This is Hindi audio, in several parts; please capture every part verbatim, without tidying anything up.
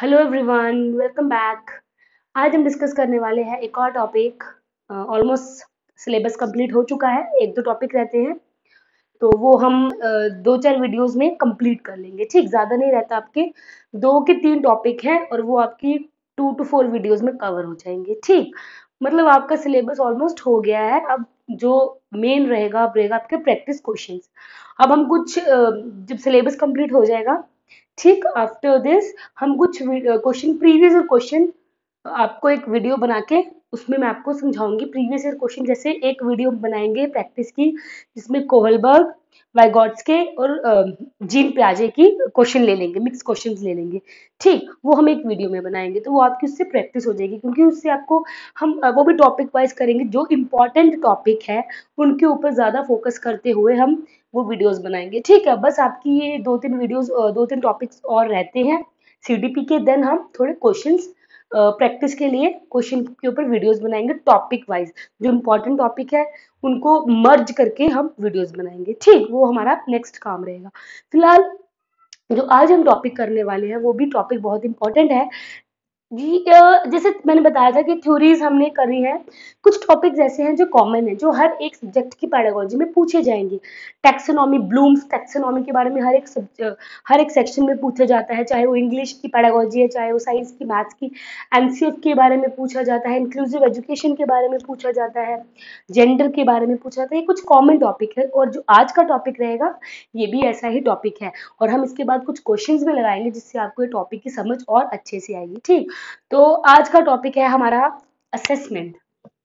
Hello everyone, welcome back. आज हम डिस्कस करने वाले हैं एक और टॉपिक। ऑलमोस्ट सिलेबस कंप्लीट हो चुका है, एक दो टॉपिक रहते हैं तो वो हम अ, दो चार वीडियोस में कंप्लीट कर लेंगे। ठीक, ज़्यादा नहीं रहता, आपके दो के तीन टॉपिक हैं और वो आपकी टू टू फोर वीडियोस में कवर हो जाएंगे। ठीक, मतलब आपका सिलेबस ऑलमोस्ट हो गया है। अब जो मेन रहेगा अब रहेगा आपके प्रैक्टिस क्वेश्चंस। अब हम कुछ अ, जब सिलेबस कंप्लीट हो जाएगा, ठीक, आफ्टर दिस हम कुछ क्वेश्चन, प्रीवियस क्वेश्चन, आपको एक वीडियो बना के उसमें मैं आपको समझाऊंगी प्रीवियस ईयर क्वेश्चन। जैसे एक वीडियो बनाएंगे प्रैक्टिस की जिसमें कोहलबर्ग, वाइगॉट्स्के और जीन पियाजे की क्वेश्चन ले लेंगे, मिक्स क्वेश्चंस ले लेंगे। ठीक, वो हम एक वीडियो में बनाएंगे तो वो आपकी उससे प्रैक्टिस हो जाएगी, क्योंकि उससे आपको हम अ, वो भी टॉपिक वाइज करेंगे, जो इम्पोर्टेंट टॉपिक है उनके ऊपर ज़्यादा फोकस करते हुए हम वो वीडियोस बनाएंगे। ठीक है, बस आपकी ये दो तीन वीडियोस, दो तीन टॉपिक्स और रहते हैं सीडीपी के। देन हम थोड़े क्वेश्चंस प्रैक्टिस के लिए क्वेश्चन के ऊपर वीडियोस बनाएंगे टॉपिक वाइज। जो इम्पोर्टेंट टॉपिक है उनको मर्ज करके हम वीडियोस बनाएंगे। ठीक, वो हमारा नेक्स्ट काम रहेगा। फिलहाल जो आज हम टॉपिक करने वाले हैं वो भी टॉपिक बहुत इंपॉर्टेंट है जी। अ, जैसे मैंने बताया था कि थ्योरीज हमने करी है। कुछ टॉपिक्स ऐसे हैं जो कॉमन है, जो हर एक सब्जेक्ट की पेडागोजी में पूछे जाएंगे। टैक्सोनॉमी, ब्लूम्स टैक्सोनॉमी के बारे में हर एक सब्जेक्ट, हर एक सेक्शन में पूछा जाता है, चाहे वो इंग्लिश की पेडागोजी है, चाहे वो साइंस की, मैथ्स की। एनसीएफ के बारे में पूछा जाता है, इंक्लूसिव एजुकेशन के बारे में पूछा जाता है, जेंडर के बारे में पूछा जाता है। ये कुछ कॉमन टॉपिक है और जो आज का टॉपिक रहेगा ये भी ऐसा ही टॉपिक है। और हम इसके बाद कुछ क्वेश्चंस भी लगाएंगे जिससे आपको ये टॉपिक की समझ और अच्छे से आएगी। ठीक, तो आज का टॉपिक है हमारा असेसमेंट।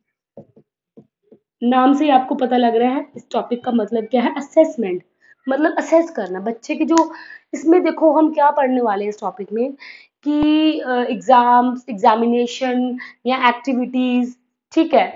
नाम से ही आपको पता लग रहा है इस टॉपिक का मतलब क्या है। असेसमेंट मतलब असेस करना बच्चे की जो, इसमें देखो हम क्या पढ़ने वाले हैं इस टॉपिक में कि एग्जाम्स, एग्जामिनेशन या एक्टिविटीज, ठीक है,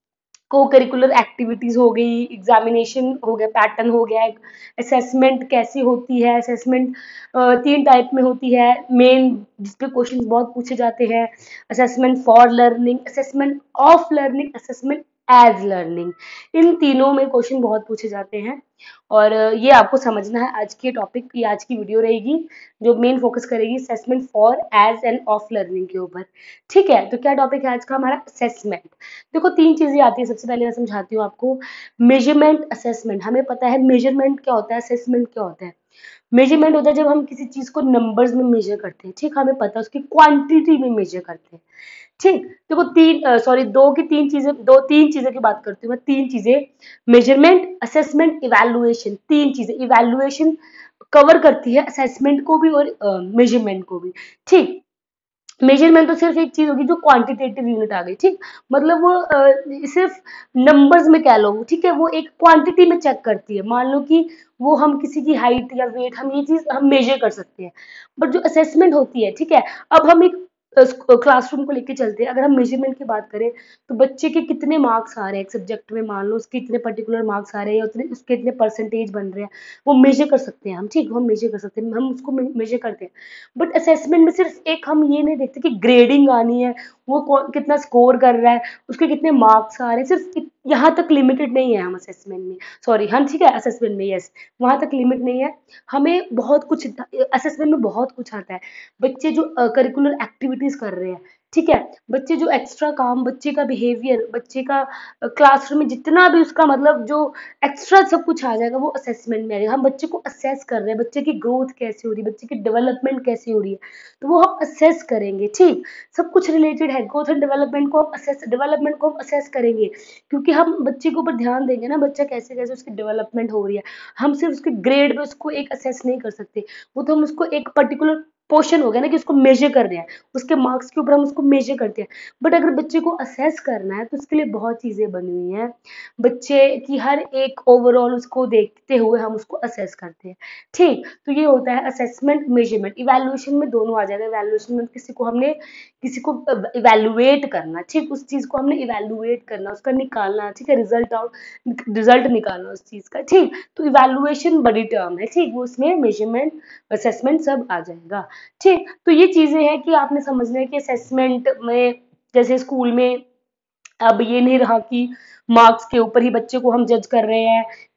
को करिकुलर एक्टिविटीज हो गई, एग्जामिनेशन हो गया, पैटर्न हो गया, असेसमेंट कैसी होती है। असेसमेंट तीन टाइप में होती है मेन, जिसपे क्वेश्चंस बहुत पूछे जाते हैं। Assessment for learning, assessment of learning, assessment as learning. इन तीनों में क्वेश्चन बहुत पूछे जाते हैं और अ, ये आपको समझना है। आज की टॉपिक, ये आज की वीडियो रहेगी जो मेन फोकस करेगी assessment for as and of learning के ऊपर। ठीक है, तो क्या टॉपिक है आज का हमारा, असेसमेंट। देखो तीन चीजें आती है, सबसे पहले मैं समझाती हूँ आपको। Measurement, assessment. हमें पता है मेजरमेंट क्या होता है, असेसमेंट क्या होता है। मेजरमेंट होता है जब हम किसी चीज को नंबर्स में मेजर करते हैं। ठीक, हमें पता है उसकी क्वांटिटी में मेजर करते हैं। ठीक, देखो तीन, सॉरी, दो की तीन चीजें, दो तीन चीजें की बात करती हूँ मैं, तीन चीजें। Measurement, assessment, evaluation. तीन चीजें, इवैल्यूएशन कवर करती है असेसमेंट को भी और मेजरमेंट को भी। ठीक, मेजरमेंट तो सिर्फ एक चीज होगी जो क्वांटिटेटिव यूनिट आ गई। ठीक, मतलब वो अ, सिर्फ नंबर्स में कह लो, ठीक है, वो एक क्वांटिटी में चेक करती है। मान लो कि वो हम किसी की हाइट या वेट, हम ये चीज हम मेजर कर सकते हैं। बट जो असेसमेंट होती है, ठीक है, अब हम एक क्लासरूम को लेके चलते हैं। अगर हम मेजरमेंट की बात करें तो बच्चे के कितने मार्क्स आ रहे हैं एक सब्जेक्ट में, मान लो उसके इतने पर्टिकुलर मार्क्स आ रहे हैं या उतने उसके इतने परसेंटेज बन रहे हैं, वो मेजर कर सकते हैं हम। ठीक, वो हम मेजर कर सकते हैं, हम उसको मेजर करते हैं। बट असेसमेंट में सिर्फ एक हम ये नहीं देखते कि ग्रेडिंग आनी है, वो कौन कितना स्कोर कर रहा है, उसके कितने मार्क्स आ रहे हैं, सिर्फ इत- यहाँ तक लिमिटेड नहीं है हम असेसमेंट में। सॉरी, हम, ठीक है, असेसमेंट में, यस, वहां तक लिमिट नहीं है। हमें बहुत कुछ असेसमेंट में बहुत कुछ आता है। बच्चे जो करिकुलर एक्टिविटीज कर रहे हैं, ठीक है, बच्चे जो एक्स्ट्रा काम, बच्चे का बिहेवियर, बच्चे का क्लासरूम में जितना भी उसका मतलब जो एक्स्ट्रा सब कुछ आ जाएगा वो असेसमेंट में आ जाएगा। हम बच्चे को असेस कर रहे हैं, बच्चे की ग्रोथ कैसे हो रही है, बच्चे की डेवलपमेंट कैसी हो रही है, तो वो हम असेस करेंगे। ठीक, सब कुछ रिलेटेड है, ग्रोथ एंड डेवलपमेंट को हम असेस, डेवलपमेंट को हम असेस करेंगे, क्योंकि हम बच्चे के ऊपर ध्यान देंगे ना, बच्चा कैसे कैसे उसकी डेवलपमेंट हो रही है। हम सिर्फ उसके ग्रेड पे उसको एक असेस नहीं कर सकते, वो तो हम उसको एक पर्टिकुलर पोर्शन हो गया ना कि उसको मेजर कर रहे हैं, उसके मार्क्स के ऊपर हम उसको मेजर करते हैं। बट अगर बच्चे को असेस करना है तो उसके लिए बहुत चीजें बनी हुई हैं। बच्चे की हर एक ओवरऑल उसको देखते हुए हम उसको असेस करते हैं। ठीक, तो ये होता है असेसमेंट, मेजरमेंट। इवैल्यूएशन में दोनों आ जाएगा। इवैल्यूएशन में किसी को हमने, किसी को इवैल्यूएट करना, ठीक, उस चीज को हमने इवैल्यूएट करना, उसका निकालना, ठीक है, रिजल्ट आउट, रिजल्ट निकालना उस चीज का। ठीक, तो इवैल्यूएशन बड़ी टर्म है। ठीक, वो उसमें मेजरमेंट, असेसमेंट सब आ जाएगा। ठीक, तो ये चीजें हैं कि आपने समझना है कि असेसमेंट में, जैसे स्कूल में अब ये नहीं रहा कि मार्क्स के ऊपर ही बच्चे को हम जज कर रहे हैं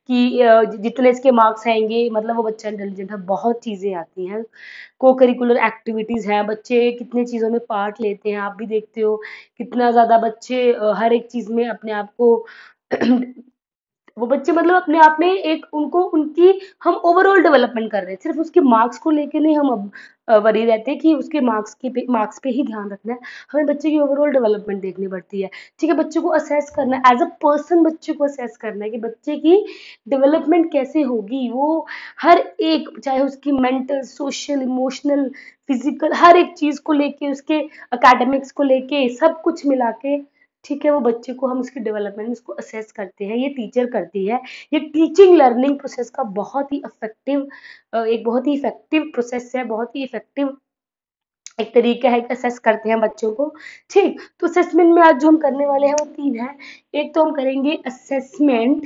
कि अ, जितने इसके मार्क्स आएंगे मतलब वो बच्चा इंटेलिजेंट है। बहुत चीज़ें आती हैं, को करिकुलर एक्टिविटीज़ हैं, बच्चे कितने चीज़ों में पार्ट लेते हैं, आप भी देखते हो कितना ज़्यादा बच्चे अ, हर एक चीज़ में अपने आप को वो बच्चे मतलब अपने आप में एक उनको उनकी हम ओवरऑल डेवलपमेंट कर रहे हैं, सिर्फ उसके मार्क्स को लेके नहीं हम अब वरी रहते हैं कि उसके मार्क्स के पे मार्क्स पे ही ध्यान रखना है, हमें बच्चे की ओवरऑल डेवलपमेंट देखनी पड़ती है। ठीक है, बच्चे को असेस करना है, एज अ पर्सन बच्चे को असेस करना है कि बच्चे की डेवलपमेंट कैसे होगी, वो हर एक चाहे उसकी मेंटल, सोशल, इमोशनल, फिजिकल हर एक चीज को लेके, उसके एकेडमिक्स को लेके सब कुछ मिला के, ठीक है, वो बच्चे को हम उसकी डेवलपमेंट उसको असेस करते हैं, ये टीचर करती है। ये टीचिंग लर्निंग प्रोसेस का बहुत ही इफेक्टिव एक बहुत ही इफेक्टिव प्रोसेस है, बहुत ही इफेक्टिव एक तरीका है कि असेस करते हैं बच्चों को। ठीक, तो असेसमेंट में आज जो हम करने वाले हैं वो तीन है। एक तो हम करेंगे assessment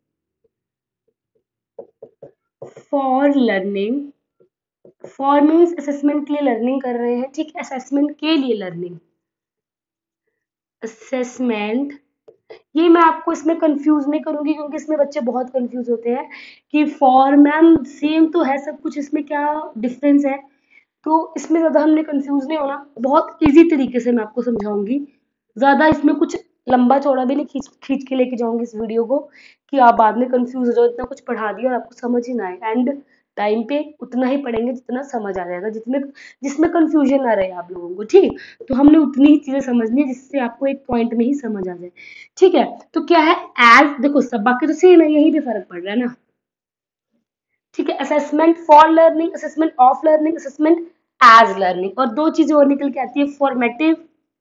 for learning, for means assessment के लिए लर्निंग कर रहे हैं, ठीक है, असेसमेंट के लिए लर्निंग, असेसमेंट, ये मैं आपको इसमें कंफ्यूज नहीं करूंगी क्योंकि इसमें बच्चे बहुत कंफ्यूज होते हैं कि फॉर मैम सेम तो है सब कुछ, इसमें क्या डिफरेंस है, तो इसमें ज़्यादा हमने कंफ्यूज नहीं होना, बहुत इजी तरीके से मैं आपको समझाऊंगी, ज़्यादा इसमें कुछ लंबा चौड़ा भी नहीं खींच खींच के लेके जाऊंगी इस वीडियो को कि आप बाद में कंफ्यूज हो जाओ, इतना कुछ पढ़ा दिया और आपको समझ ही ना आए। एंड टाइम पे उतना ही पढ़ेंगे जितना समझ आ जाएगा, जितने जिसमें कंफ्यूजन ना रहे आप लोगों को, ठीक, तो हमने उतनी ही चीजें समझनी है जिससे आपको एक पॉइंट में ही समझ आ जाए। ठीक है, तो क्या है, एज देखो सब बाकी तो सेम है, यही पे फर्क पड़ रहा है ना। ठीक है, assessment for learning, assessment of learning, assessment as learning, और दो चीजें और निकल के आती है, फॉर्मेटिव,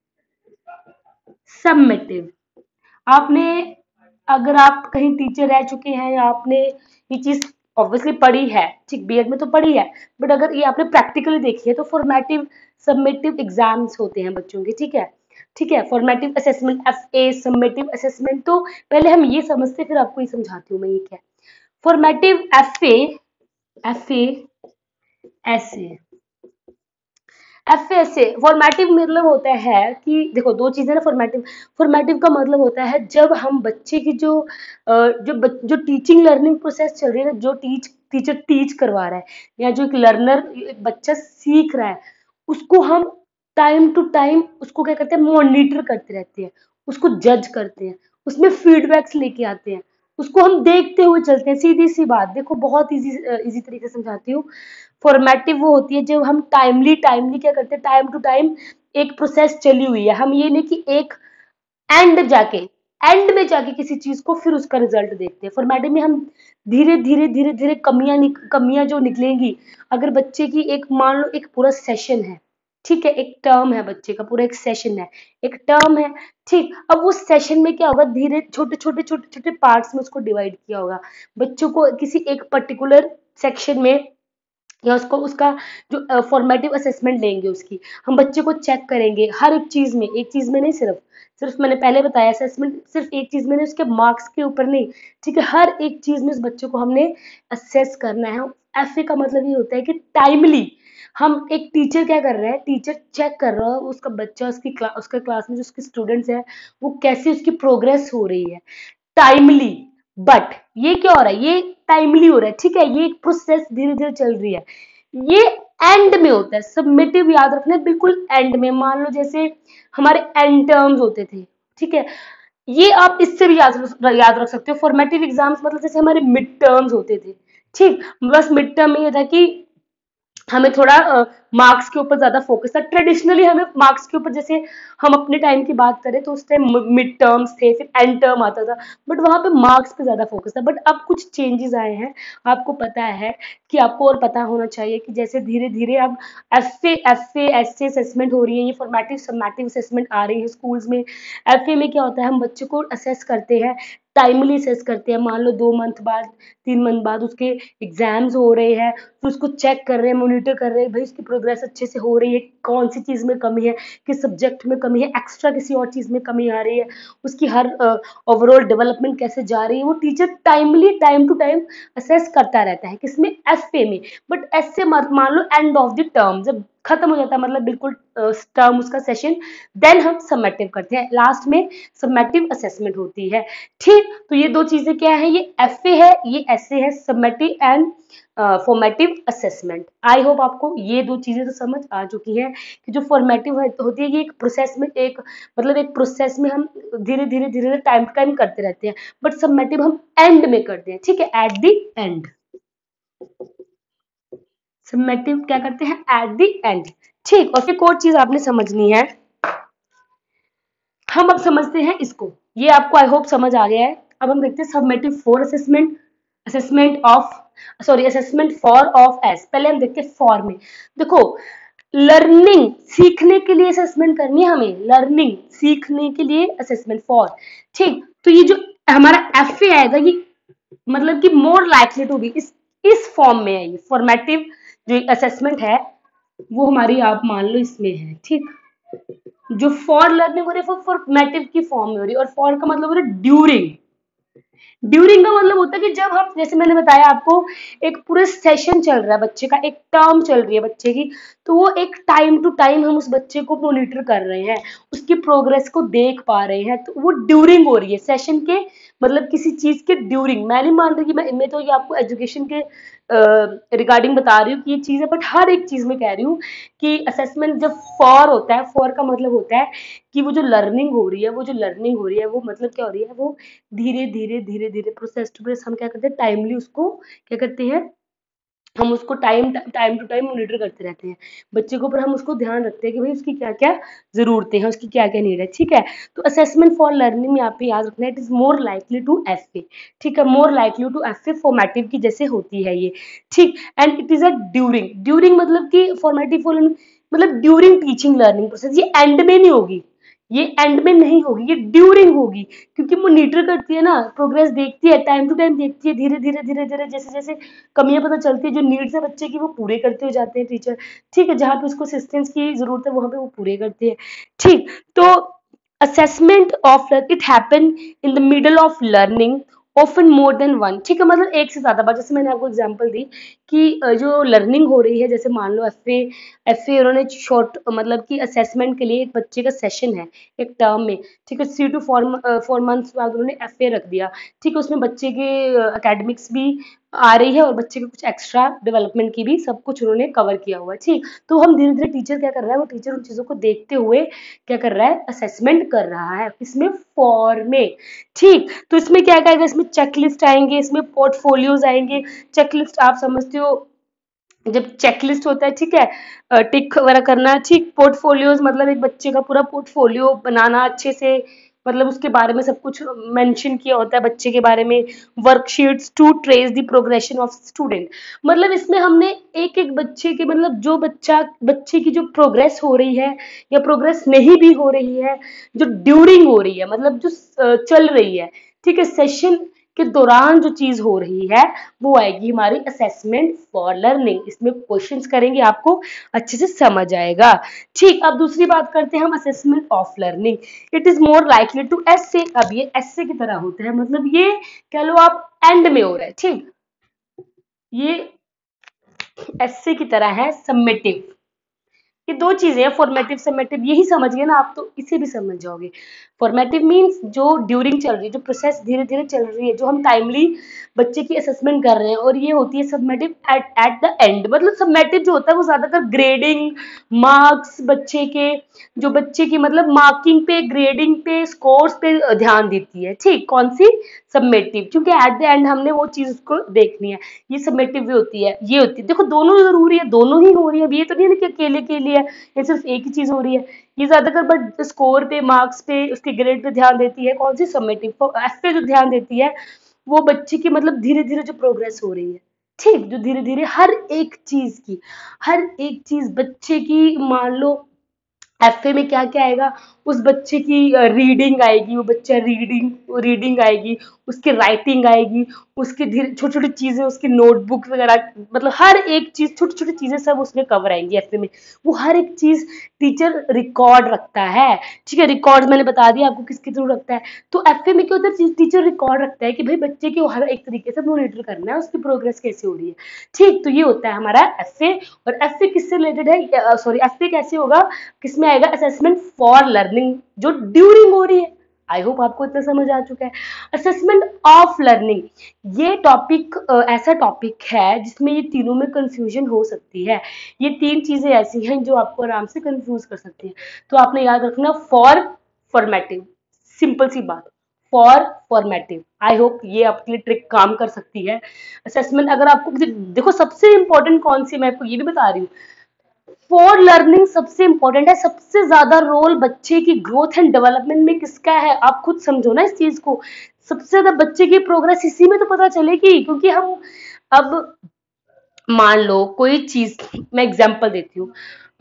सबमिटिव। आपने अगर आप कहीं टीचर रह चुके हैं या आपने ये चीज ऑब्वियसली पढ़ी है, ठीक, बीएड में तो पढ़ी है, बट अगर ये आपने प्रैक्टिकली देखी है तो फॉर्मेटिव सबमिटिव एग्जाम्स होते हैं बच्चों के, ठीक है। ठीक है, formative assessment F A, summative assessment, तो पहले हम ये समझते फिर आपको ये समझाती हूँ मैं ये क्या है। Formative F A, F A ऐसे एफ ऐसे फॉर्मेटिव मतलब होता है कि देखो दो चीजें ना, फॉर्मेटिव फॉर्मेटिव का मतलब होता है जब हम बच्चे की जो अ, जो बच- जो टीचिंग लर्निंग प्रोसेस चल रही है ना, जो टीच टीचर टीच करवा रहा है या जो एक लर्नर बच्चा सीख रहा है, उसको हम टाइम टू टाइम उसको क्या करते हैं, मॉनिटर करते रहते हैं, उसको जज करते हैं, उसमें फीडबैक्स लेके आते हैं, उसको हम देखते हुए चलते हैं। सीधी सी बात देखो, बहुत इजी इजी तरीके से समझाती हूँ। फॉर्मेटिव वो होती है जब हम टाइमली टाइमली क्या करते हैं, टाइम टू टाइम एक प्रोसेस चली हुई है, हम ये नहीं कि एक एंड जाके एंड में जाके किसी चीज को फिर उसका रिजल्ट देखते हैं। फॉर्मेटिव में हम धीरे धीरे धीरे धीरे कमियां निक, कमियां जो निकलेंगी, अगर बच्चे की एक मान लो एक पूरा सेशन है, ठीक है, एक टर्म है, बच्चे का पूरा एक सेशन है, एक टर्म है, ठीक, अब वो सेशन में क्या होगा, धीरे छोटे छोटे छोटे छोटे पार्ट्स में उसको डिवाइड किया होगा, बच्चों को किसी एक पर्टिकुलर सेक्शन में या उसको उसका जो फॉर्मेटिव असेसमेंट लेंगे उसकी, हम बच्चे को चेक करेंगे हर एक चीज में, एक चीज में नहीं, सिर्फ सिर्फ मैंने पहले बताया असेसमेंट सिर्फ एक चीज में नहीं, उसके मार्क्स के ऊपर नहीं, ठीक है, हर एक चीज में उस बच्चे को हमने असेस करना है। एफ ए का मतलब ये होता है कि टाइमली हम एक टीचर क्या कर रहे हैं, टीचर चेक कर रहा है उसका बच्चा, उसकी क्लास उसका क्लास में जो उसके स्टूडेंट्स हैं वो कैसे उसकी प्रोग्रेस हो रही है टाइमली। बट ये क्या हो रहा है, ये टाइमली हो रहा है, ठीक है, ये एक प्रोसेस धीरे धीरे चल रही है, ये एंड में होता है। सबमिटिव याद रखना है, बिल्कुल एंड में, मान लो जैसे हमारे एंड टर्म्स होते थे, ठीक है, ये आप इससे भी याद याद रख सकते हो। फॉर्मेटिव एग्जाम्स मतलब जैसे हमारे मिड टर्म्स होते थे, ठीक, बस मिड टर्म में ये था कि हमें थोड़ा मार्क्स के ऊपर ज्यादा फोकस था। ट्रेडिशनली हमें मार्क्स के ऊपर, जैसे हम अपने टाइम की बात करें तो उस टाइम मिड टर्म्स थे, फिर एंड टर्म आता था, बट वहां पे मार्क्स पे ज्यादा फोकस था। बट अब कुछ चेंजेस आए हैं, आपको पता है कि आपको और पता होना चाहिए कि जैसे धीरे धीरे अब F A F A S A assessment हो रही है, ये फॉर्मेटिव सबमेटिव असेसमेंट आ रही है स्कूल्स में। एफ ए में क्या होता है, हम बच्चे को असेस करते हैं, टाइमली असेस करते हैं, मान लो दो मंथ बाद, तीन मंथ बाद उसके एग्जाम्स हो रहे हैं, फिर उसको चेक कर रहे हैं, मॉनिटर कर रहे हैं, भाई उसकी प्रोग्रेस अच्छे से हो रही है, कौन सी चीज में कमी है, किस सब्जेक्ट में कमी है, एक्स्ट्रा किसी और चीज में कमी आ रही है, उसकी हर ओवरऑल डेवलपमेंट कैसे जा रही है, वो teacher timely time to time assess करता रहता है, किसमें, एफ ए में। बट ऐसे मान लो एंड ऑफ द टर्म, जब खत्म हो जाता है, मतलब बिल्कुल टर्म उसका सेशन। देन हम समेटिव करते हैं, लास्ट में समेटिव असेसमेंट होती है। ठीक, तो ये दो चीजें क्या है, ये एफ ए है, ये एस ए है, summative and formative assessment. I hope आपको ये दो चीजें तो समझ आ चुकी है कि जो फॉर्मेटिव होती है ये एक प्रोसेस में, एक मतलब एक प्रोसेस में हम धीरे धीरे धीरे टाइम टू टाइम करते रहते हैं, बट समेटिव हम एंड में करते हैं। ठीक है, एट द एंड। समेटिव क्या करते हैं, एट द एंड। ठीक, और एक और चीज आपने समझनी है, हम अब समझते हैं इसको, ये आपको आई होप समझ आ गया है। अब हम देखते हैं summative for assessment, assessment of, sorry assessment for of S. पहले हम देखते हैं फॉर में। देखो, लर्निंग सीखने के लिए असेसमेंट करनी है हमें, लर्निंग सीखने के लिए असेसमेंट फॉर। ठीक, तो ये जो हमारा एफ ए आएगा, ये मतलब कि मोर लाइकली टू बी, इस इस फॉर्म में है, ये फॉर्मेटिव जो असेसमेंट है वो हमारी आप मान लो इसमें है। ठीक, जो फॉर लर्निंग हो रही है वो फॉर्मेटिव की फॉर्म में हो रही है, और फॉर का मतलब हो रहा है ड्यूरिंग। ड्यूरिंग का मतलब होता है कि जब हम, जैसे मैंने बताया आपको, एक पूरे सेशन चल रहा है बच्चे का, एक टर्म चल रही है बच्चे की, तो वो एक टाइम टू टाइम हम उस बच्चे को मॉनिटर कर रहे हैं, उसकी प्रोग्रेस को देख पा रहे हैं, तो वो ड्यूरिंग हो रही है सेशन के, मतलब किसी चीज के ड्यूरिंग। मैं नहीं मान रही कि मैं मैं तो ये आपको एजुकेशन के रिगार्डिंग बता रही हूँ कि ये चीज है, बट हर एक चीज में कह रही हूँ कि असेसमेंट जब फॉर होता है, फॉर का मतलब होता है कि वो जो लर्निंग हो रही है, वो जो लर्निंग हो रही है वो मतलब क्या हो रही है, वो धीरे धीरे धीरे धीरे प्रोसेस टू प्रोसेस हम क्या करते हैं, टाइमली उसको क्या करते हैं, हम उसको time time to time monitor करते रहते हैं बच्चे के ऊपर, हम उसको ध्यान रखते हैं कि भाई उसकी क्या क्या जरूरतें हैं, उसकी क्या क्या नीड है। ठीक है, तो असेसमेंट फॉर लर्निंग में आप पे याद रखना है, it is more likely to F A. ठीक है, more likely to F A, formative की जैसे होती है ये। ठीक, and it is a during, during मतलब कि फॉर्मेटिव फॉर मतलब ड्यूरिंग टीचिंग लर्निंग प्रोसेस, ये एंड में नहीं होगी, ये एंड में नहीं होगी, ये ड्यूरिंग होगी, क्योंकि मॉनिटर करती है ना, प्रोग्रेस देखती है, टाइम टू टाइम देखती है, धीरे धीरे धीरे धीरे जैसे जैसे कमियां पता चलती है, जो नीड्स है बच्चे की वो पूरे करते हो जाते हैं टीचर। ठीक है, जहाँ पे उसको असिस्टेंस की जरूरत है वहां पे वो पूरे करते हैं। ठीक, तो assessment of it happen in the middle of learning, often more than one. ठीक है, मतलब एक से ज्यादा बार, जैसे मैंने आपको एग्जांपल दी कि अ, जो लर्निंग हो रही है, जैसे मान लो एफ ए एफ ए उन्होंने शॉर्ट मतलब कि असेसमेंट के लिए एक बच्चे का सेशन है एक टर्म में। ठीक है, three two four four months बाद उन्होंने एफ ए रख दिया। ठीक है, उसमें बच्चे के एकेडमिक्स भी आ रही है और बच्चे के कुछ एक्स्ट्रा डेवलपमेंट की भी सब कुछ उन्होंने कवर किया हुआ है। ठीक, तो हम धीरे धीरे टीचर क्या कर रहा है, वो टीचर उन चीजों को देखते हुए क्या कर रहा है, असेसमेंट कर रहा है, इसमें फॉर में। ठीक, तो इसमें क्या क्या आएगा, इसमें चेकलिस्ट आएंगे, इसमें पोर्टफोलियोज आएंगे। चेकलिस्ट आप समझते हो, जब चेकलिस्ट होता है, ठीक है, टिक वगैरह करना। ठीक, पोर्टफोलियोज मतलब एक बच्चे का पूरा पोर्टफोलियो बनाना अच्छे से, मतलब उसके बारे में सब कुछ मेंशन किया होता है बच्चे के बारे में। Worksheets to trace the progression of student, मतलब इसमें हमने एक एक बच्चे के, मतलब जो बच्चा बच्चे की जो प्रोग्रेस हो रही है या प्रोग्रेस नहीं भी हो रही है, जो ड्यूरिंग हो रही है, मतलब जो अ, चल रही है, ठीक है, सेशन के दौरान जो चीज हो रही है वो आएगी हमारी असेसमेंट फॉर लर्निंग। इसमें क्वेश्चंस करेंगे, आपको अच्छे से समझ आएगा। ठीक, अब दूसरी बात करते हैं हम assessment of learning. It is more likely to S A, अब ये एस ए की तरह होता है, मतलब ये कह लो आप एंड में हो रहा है। ठीक, ये एस ए की तरह है समेटिव। ये दो चीजें हैं, फॉर्मेटिव समेटिव, यही समझिए ना आप, तो इसे भी समझ जाओगे। फॉर्मेटिव मींस जो ड्यूरिंग चल रही है, जो प्रोसेस धीरे धीरे चल रही है, जो हम टाइमली बच्चे की असेसमेंट कर रहे हैं, और ये होती है summative at at the end. मतलब सबमेटिव जो होता है वो ज्यादातर ग्रेडिंग, मार्क्स बच्चे के, जो बच्चे की मतलब मार्किंग पे, ग्रेडिंग पे, स्कोर्स पे ध्यान देती है। ठीक, कौन सी, सबमेटिव, क्योंकि एट द एंड हमने वो चीज उसको देखनी है। ये सबमेटिव भी होती है, ये होती है, देखो दोनों जरूरी है, दोनों ही हो रही है, ये तो नहीं है कि अकेले के लिए ये सिर्फ एक ही चीज हो रही है। ये ज्यादातर बट स्कोर पे, मार्क्स पे, उसके ग्रेड पे ध्यान देती है। कौन सी, सबमेटिव। एफ पे जो ध्यान देती है वो बच्चे की मतलब धीरे धीरे जो प्रोग्रेस हो रही है, ठीक, जो धीरे धीरे हर एक चीज की, हर एक चीज बच्चे की, मान लो एफ ए में क्या क्या आएगा, उस बच्चे की रीडिंग आएगी, वो बच्चा रीडिंग रीडिंग आएगी, उसकी राइटिंग आएगी, उसकी धीरे छोटी छोटी चीजें, उसकी नोटबुक वगैरह, मतलब हर एक चीज, छोटी छोटी चीजें सब उसमें कवर आएंगी एफए में। वो हर एक चीज टीचर रिकॉर्ड रखता है, ठीक है। रिकॉर्ड मैंने बता दिया आपको किसके थ्रू रखता है। तो एफए में क्या होता है, टीचर रिकॉर्ड रखता है कि भाई बच्चे की हर एक तरीके से मॉनिटर करना है, उसकी प्रोग्रेस कैसे हो रही है, ठीक। तो ये होता है हमारा एफए। और एफए किससे रिलेटेड है, सॉरी एफए कैसे होगा, किसमें आएगा, असेसमेंट फॉर लर्निंग जो ड्यूरिंग हो रही है। आई होप आपको इतना समझ आ चुका है। असेसमेंट ऑफ लर्निंग, ये टॉपिक ऐसा टॉपिक है जिसमें ये तीनों में कंफ्यूजन हो सकती है। ये तीन चीजें ऐसी हैं जो आपको आराम से कंफ्यूज कर सकती है। तो आपने याद रखना, फॉर फॉर्मेटिव, सिंपल सी बात, फॉर फॉर्मेटिव। आई होप ये आपके लिए ट्रिक काम कर सकती है। असेसमेंट अगर आपको देखो, सबसे इंपॉर्टेंट कौन सी, मैं आपको ये भी बता रही हूँ, फॉर लर्निंग सबसे इंपॉर्टेंट है। सबसे ज्यादा रोल बच्चे की ग्रोथ एंड डेवलपमेंट में किसका है, आप खुद समझो ना इस चीज को। सबसे ज्यादा बच्चे की प्रोग्रेस इसी में तो पता चलेगी, क्योंकि हम अब मान लो कोई चीज, मैं एग्जांपल देती हूँ,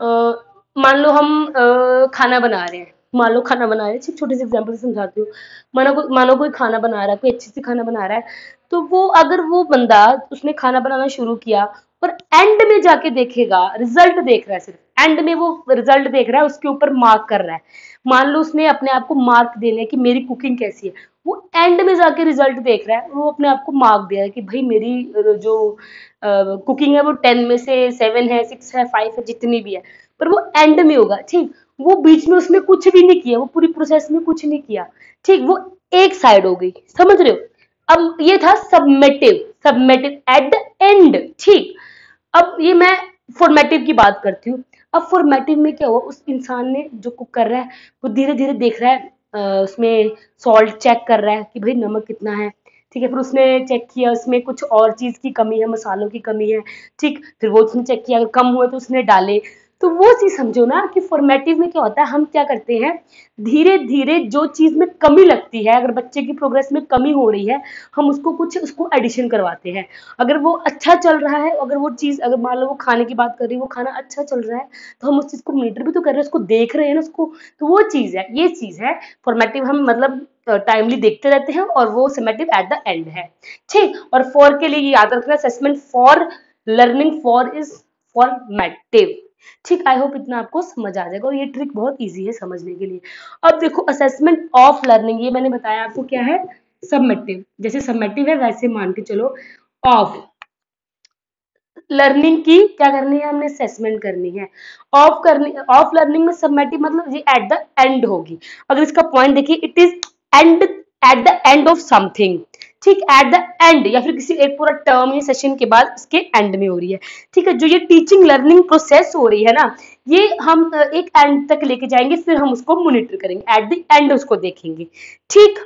मान लो हम अ, खाना बना रहे हैं, मान लो खाना बना रहे हैं, सिर्फ छोटे से एग्जांपल से समझाती हूँ। मानो को मानो कोई खाना बना रहा है, कोई अच्छे से खाना बना रहा है, तो वो अगर वो बंदा, उसने खाना बनाना शुरू किया और एंड में जाके देखेगा, रिजल्ट देख रहा है, सिर्फ एंड में वो रिजल्ट देख रहा है, उसके ऊपर मार्क कर रहा है। मान लो उसने अपने आप को मार्क देना है कि मेरी कुकिंग कैसी है, वो एंड में जाके रिजल्ट देख रहा है, वो अपने आप को मार्क दे रहा है कि भाई मेरी जो कुकिंग है वो टेन में से सेवन है, सिक्स है, फाइव है, जितनी भी है। पर वो एंड में होगा, ठीक। वो बीच में उसने कुछ भी नहीं किया, वो पूरी प्रोसेस में कुछ नहीं किया, ठीक। वो एक साइड हो गई, समझ रहे हो। अब ये था summative, summative at the end, ठीक। अब ये मैं फॉर्मेटिव की बात करती हूँ। अब फॉर्मेटिव में क्या हुआ, उस इंसान ने जो कुक कर रहा है वो धीरे धीरे देख रहा है, अ, उसमें सॉल्ट चेक कर रहा है कि भाई नमक कितना है, ठीक है। फिर उसने चेक किया उसमें कुछ और चीज की कमी है, मसालों की कमी है, ठीक। फिर वो उसने चेक किया, अगर कम हुए तो उसने डाले। तो वो चीज समझो ना कि फॉर्मेटिव में क्या होता है, हम क्या करते हैं, धीरे धीरे जो चीज में कमी लगती है, अगर बच्चे की प्रोग्रेस में कमी हो रही है, हम उसको कुछ उसको एडिशन करवाते हैं। अगर वो अच्छा चल रहा है, अगर वो चीज, अगर मान लो वो खाने की बात कर रही है, वो खाना अच्छा चल रहा है, तो हम उस चीज को मॉनिटर भी तो कर रहे हैं, उसको देख रहे हैं ना उसको। तो वो चीज है, ये चीज है फॉर्मेटिव, हम मतलब टाइमली देखते रहते हैं, और वो समेटिव एट द एंड है, ठीक। और फॉर के लिए याद रखना, assessment for learning, for is formative, ठीक। आई होप इतना आपको समझ आ जाएगा, और ये ट्रिक बहुत इजी है समझने के लिए। अब देखो असेसमेंट ऑफ लर्निंग, ये मैंने बताया आपको क्या है, सबमेटिव। जैसे सबमेटिव है वैसे मान के चलो ऑफ लर्निंग की क्या करनी है, हमने असेसमेंट करनी है। ऑफ करनी, ऑफ लर्निंग में सबमेटिव मतलब ये एट द एंड होगी। अगर इसका पॉइंट देखिए, it is end, at the end of something, ठीक। एट द एंड, या फिर किसी एक पूरा टर्म या सेशन के बाद इसके एंड में हो रही है, ठीक है। जो ये टीचिंग लर्निंग प्रोसेस हो रही है ना, ये हम एक एंड तक लेके जाएंगे, फिर हम उसको मॉनिटर करेंगे, एट द एंड उसको देखेंगे, ठीक।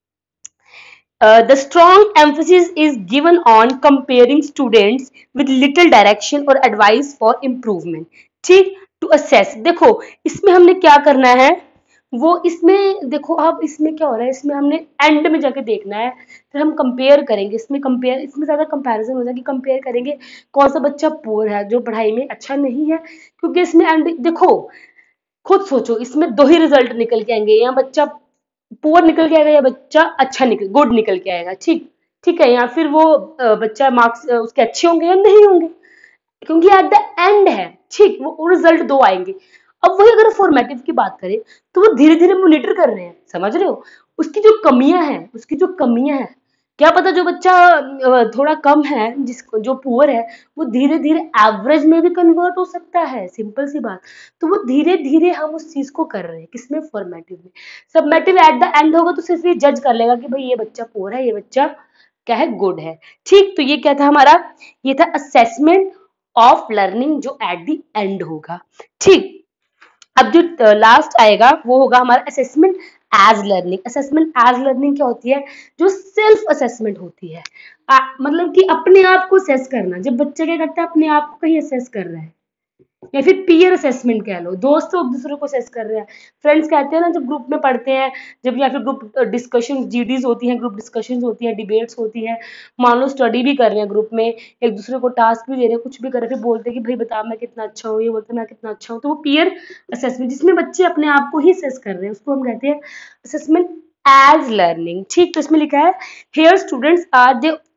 Uh, the strong emphasis is given on comparing students with little direction or advice for improvement, ठीक। to assess, देखो इसमें हमने क्या करना है, वो इसमें देखो, अब इसमें क्या हो रहा है, इसमें हमने एंड में जाके देखना है, फिर हम कंपेयर करेंगे। इसमें कंपेयर, इसमें ज्यादा कंपैरिजन हो जाएगी, कंपेयर करेंगे कौन सा बच्चा पुअर है, जो पढ़ाई में अच्छा नहीं है, क्योंकि इसमें एंड देखो, खुद सोचो, इसमें दो ही रिजल्ट निकल के आएंगे, या बच्चा पुअर निकल के आएगा, या बच्चा अच्छा निकल गुड निकल के आएगा, ठीक। ठीक है, या फिर वो अ, बच्चा मार्क्स उसके अच्छे होंगे या नहीं होंगे, क्योंकि एट द एंड है, ठीक। वो रिजल्ट दो आएंगे। अब वही अगर फॉर्मेटिव की बात करें, तो वो धीरे धीरे मॉनिटर कर रहे हैं, समझ रहे हो, उसकी जो कमियां हैं, उसकी जो कमियां हैं, क्या पता जो बच्चा अ, थोड़ा कम है, जिसको जो पुअर है, वो धीरे धीरे एवरेज में भी कन्वर्ट हो सकता है, सिंपल सी बात। तो वो धीरे धीरे हम उस चीज को कर रहे हैं, किसमें, फॉर्मेटिव में। सबमेटिव एट द एंड होगा तो सिर्फ ये जज कर लेगा कि भाई ये बच्चा पुअर है, ये बच्चा क्या है, गुड है, ठीक। तो ये क्या था हमारा, ये था असेसमेंट ऑफ लर्निंग, जो एट द एंड होगा, ठीक। अब जो लास्ट आएगा वो होगा हमारा assessment as learning. Assessment as learning क्या होती है, जो सेल्फ असेसमेंट होती है, आ, मतलब कि अपने आप को असेस करना। जब बच्चा क्या करता है, अपने आप को कहीं असेस कर रहा है, या फिर पीयर असेसमेंट कह लो, दोस्त तो एक दूसरे को असेस कर रहे हैं। फ्रेंड्स कहते हैं ना, जब ग्रुप में पढ़ते हैं, जब या फिर ग्रुप डिस्कशन, जीडीज होती हैं, ग्रुप डिस्कशंस होती हैं, डिबेट्स होती हैं, मान लो स्टडी भी कर रहे हैं ग्रुप में, एक दूसरे को टास्क भी दे रहे हैं, कुछ भी कर रहे हैं, फिर बोलते हैं कि भाई बता मैं कितना अच्छा हूँ, ये बोलते हैं मैं कितना अच्छा हूँ। तो वो पीयर असेसमेंट, जिसमें बच्चे अपने आप को ही असेस कर रहे हैं, उसको हम कहते हैं असेसमेंट एज लर्निंग, ठीक। तो इसमें लिखा है, here students are their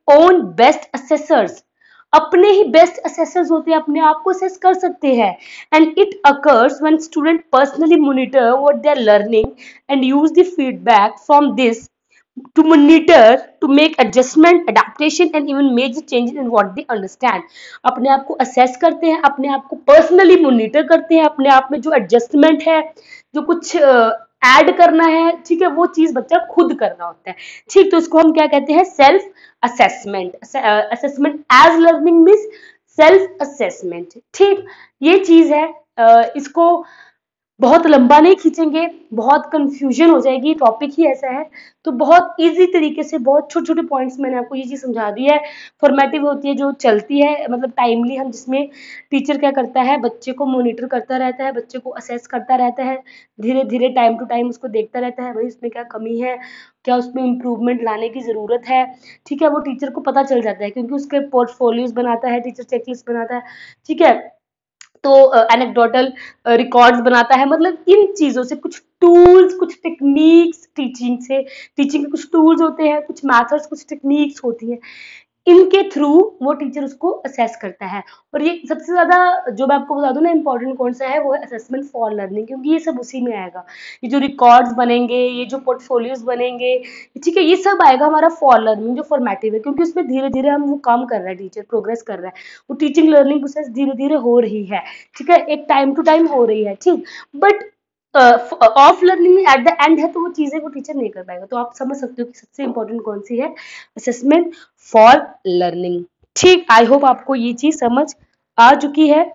own best assessors, अपने ही बेस्ट असेसर्स होते हैं, अपने आप को असेस कर सकते हैं। And it occurs when student personally monitor what they are learning and use the feedback from this to monitor, to make adjustment, adaptation and even major changes in what they understand। अपने आप को assess करते हैं, अपने आप को personally monitor करते हैं, अपने आप में जो adjustment है, जो कुछ ऐड uh, करना है, ठीक है, वो चीज बच्चा खुद करना होता है। ठीक, तो इसको हम क्या कहते हैं, self assessment. Assessment as learning means self assessment. ठीक, ये चीज है। uh, इसको बहुत लंबा नहीं खींचेंगे, बहुत कंफ्यूजन हो जाएगी, टॉपिक ही ऐसा है। तो बहुत इजी तरीके से बहुत छोटे छोटे पॉइंट्स मैंने आपको ये चीज समझा दी है। फॉर्मेटिव होती है जो चलती है, मतलब टाइमली, हम जिसमें टीचर क्या करता है, बच्चे को मॉनिटर करता रहता है, बच्चे को असेस करता रहता है, धीरे धीरे टाइम टू टाइम उसको देखता रहता है, भाई उसमें क्या कमी है, क्या उसमें इम्प्रूवमेंट लाने की जरूरत है। ठीक है, वो टीचर को पता चल जाता है क्योंकि उसके पोर्टफोलियोज बनाता है टीचर, चेकलिस्ट बनाता है। ठीक है, तो एनेक्डोटल रिकॉर्ड्स बनाता है। मतलब इन चीजों से कुछ टूल्स, कुछ टेक्निक्स, टीचिंग से, टीचिंग के कुछ टूल्स होते हैं, कुछ मेथड्स, कुछ टेक्निक्स होती हैं, इनके थ्रू वो टीचर उसको असेस करता है। और ये सबसे ज्यादा जो मैं आपको बता दूं ना, इंपॉर्टेंट कौन सा है, वो है असेसमेंट फॉर लर्निंग, क्योंकि ये सब उसी में आएगा। ये जो रिकॉर्ड्स बनेंगे, ये जो पोर्टफोलियोज बनेंगे, ठीक है, ये सब आएगा हमारा फॉर लर्निंग जो फॉर्मेटिव है, क्योंकि उसमें धीरे धीरे हम वो काम कर रहे हैं, टीचर प्रोग्रेस कर रहा है, वो टीचिंग लर्निंग प्रोसेस धीरे धीरे हो रही है। ठीक है, एक टाइम टू टाइम हो रही है। ठीक, बट ऑफ लर्निंग में एट द एंड है, तो वो चीजें वो टीचर नहीं कर पाएगा। तो आप समझ सकते हो कि सबसे इंपॉर्टेंट कौन सी है, असेसमेंट फॉर लर्निंग। ठीक, आई होप आपको ये चीज समझ आ चुकी है।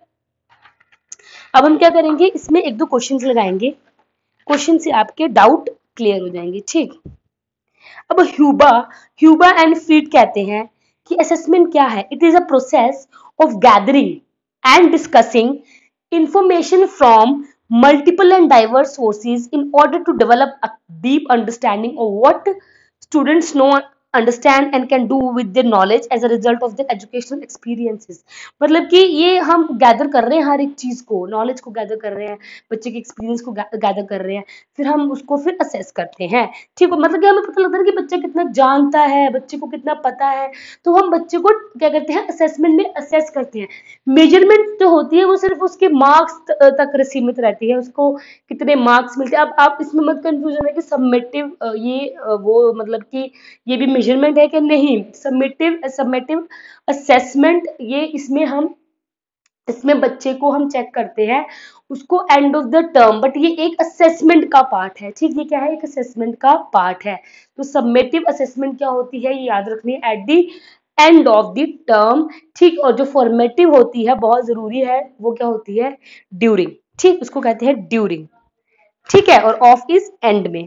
अब हम क्या करेंगे, इसमें एक दो क्वेश्चंस लगाएंगे, क्वेश्चन से आपके डाउट क्लियर हो जाएंगे। ठीक, अब ह्यूबा ह्यूबा एंड फ्रीड कहते हैं कि असेसमेंट क्या है, it is a process of gathering and discussing information from multiple and diverse sources in order to develop a deep understanding of what students know, understand and can do with their knowledge as a result of their educational experiences। मतलब कि ये हम गैदर कर रहे हैं हर एक चीज को, नॉलेज को गैदर कर रहे हैं, बच्चे के एक्सपीरियंस को गैदर कर रहे हैं, फिर हम उसको फिर असेस करते हैं। ठीक है, मतलब कि हमें पता लगता है कि बच्चा कितना जानता है, बच्चे को कितना पता है, तो हम बच्चे को क्या करते हैं, असेसमेंट में असेस करते हैं। मेजरमेंट जो होती है वो सिर्फ उसके मार्क्स तक सीमित रहती है, उसको कितने मार्क्स मिलते हैं। अब आप इसमें मत कंफ्यूजन है कि सबमिटिव ये वो मतलब कि ये भी मेजरमेंट है कि नहीं। सबमिटिव सबमिटिव असेसमेंट, ये इसमें हम इसमें बच्चे को हम चेक करते हैं उसको end of the term, but ये एक असेसमेंट का पार्ट है। ठीक, ये क्या है, एक असेसमेंट का पार्ट है। तो सबमिटिव असेसमेंट क्या होती है, ये याद रखनी है, at the end of the term. ठीक, और जो फॉर्मेटिव होती है, बहुत जरूरी है, वो क्या होती है, ड्यूरिंग। ठीक, उसको कहते हैं ड्यूरिंग। ठीक है, और ऑफ इज एंड में।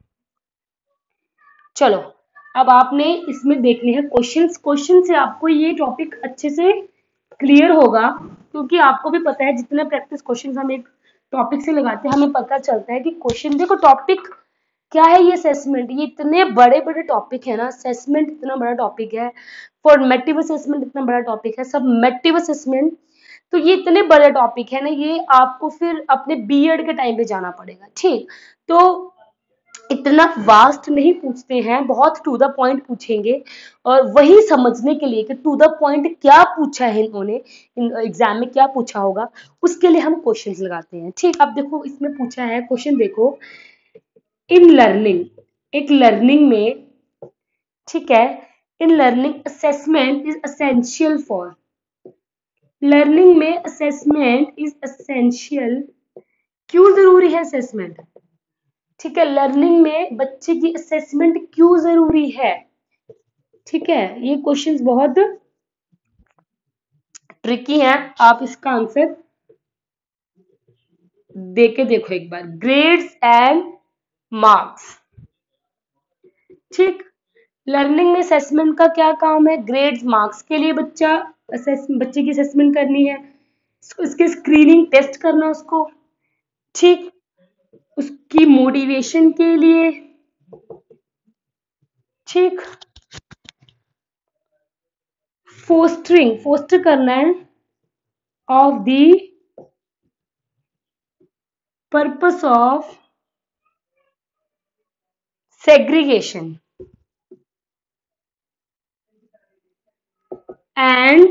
चलो, अब आपने इसमें देखने हैं क्वेश्चंस। क्वेश्चन से आपको ये टॉपिक अच्छे से क्लियर होगा, क्योंकि आपको भी पता है जितने प्रैक्टिस क्वेश्चन हम एक टॉपिक से लगाते हैं, हमें पता चलता है कि क्वेश्चन, देखो टॉपिक क्या है, ये असेसमेंट, ये इतने बड़े बड़े टॉपिक है ना, असेसमेंट इतना बड़ा टॉपिक है, फॉर्मेटिव असेसमेंट इतना बड़ा टॉपिक है, सबमेटिव असेसमेंट, तो ये इतने बड़े टॉपिक है ना, ये आपको फिर अपने बीएड के टाइम पे जाना पड़ेगा। ठीक, तो इतना वास्ट नहीं पूछते हैं, बहुत टू द पॉइंट पूछेंगे, और वही समझने के लिए कि टू द पॉइंट क्या पूछा है इन्होंने, एग्जाम में क्या पूछा होगा, उसके लिए हम क्वेश्चंस लगाते हैं। ठीक, अब देखो इसमें पूछा है क्वेश्चन, देखो इन लर्निंग, एक लर्निंग में, ठीक है, in learning assessment is essential for, learning में असेसमेंट इज असेंशियल, क्यों जरूरी है असेसमेंट। ठीक है, लर्निंग में बच्चे की असेसमेंट क्यों जरूरी है। ठीक है, ये क्वेश्चंस बहुत ट्रिकी हैं, आप इसका आंसर देके देखो एक बार, ग्रेड्स एंड मार्क्स। ठीक, लर्निंग में असेसमेंट का क्या काम है, ग्रेड्स मार्क्स के लिए बच्चा असेस बच्चे की असेसमेंट करनी है, उसके स्क्रीनिंग टेस्ट करना उसको। ठीक, उसकी मोटिवेशन के लिए। ठीक, फोस्टरिंग, फोस्टर करना है of the purpose of segregation. And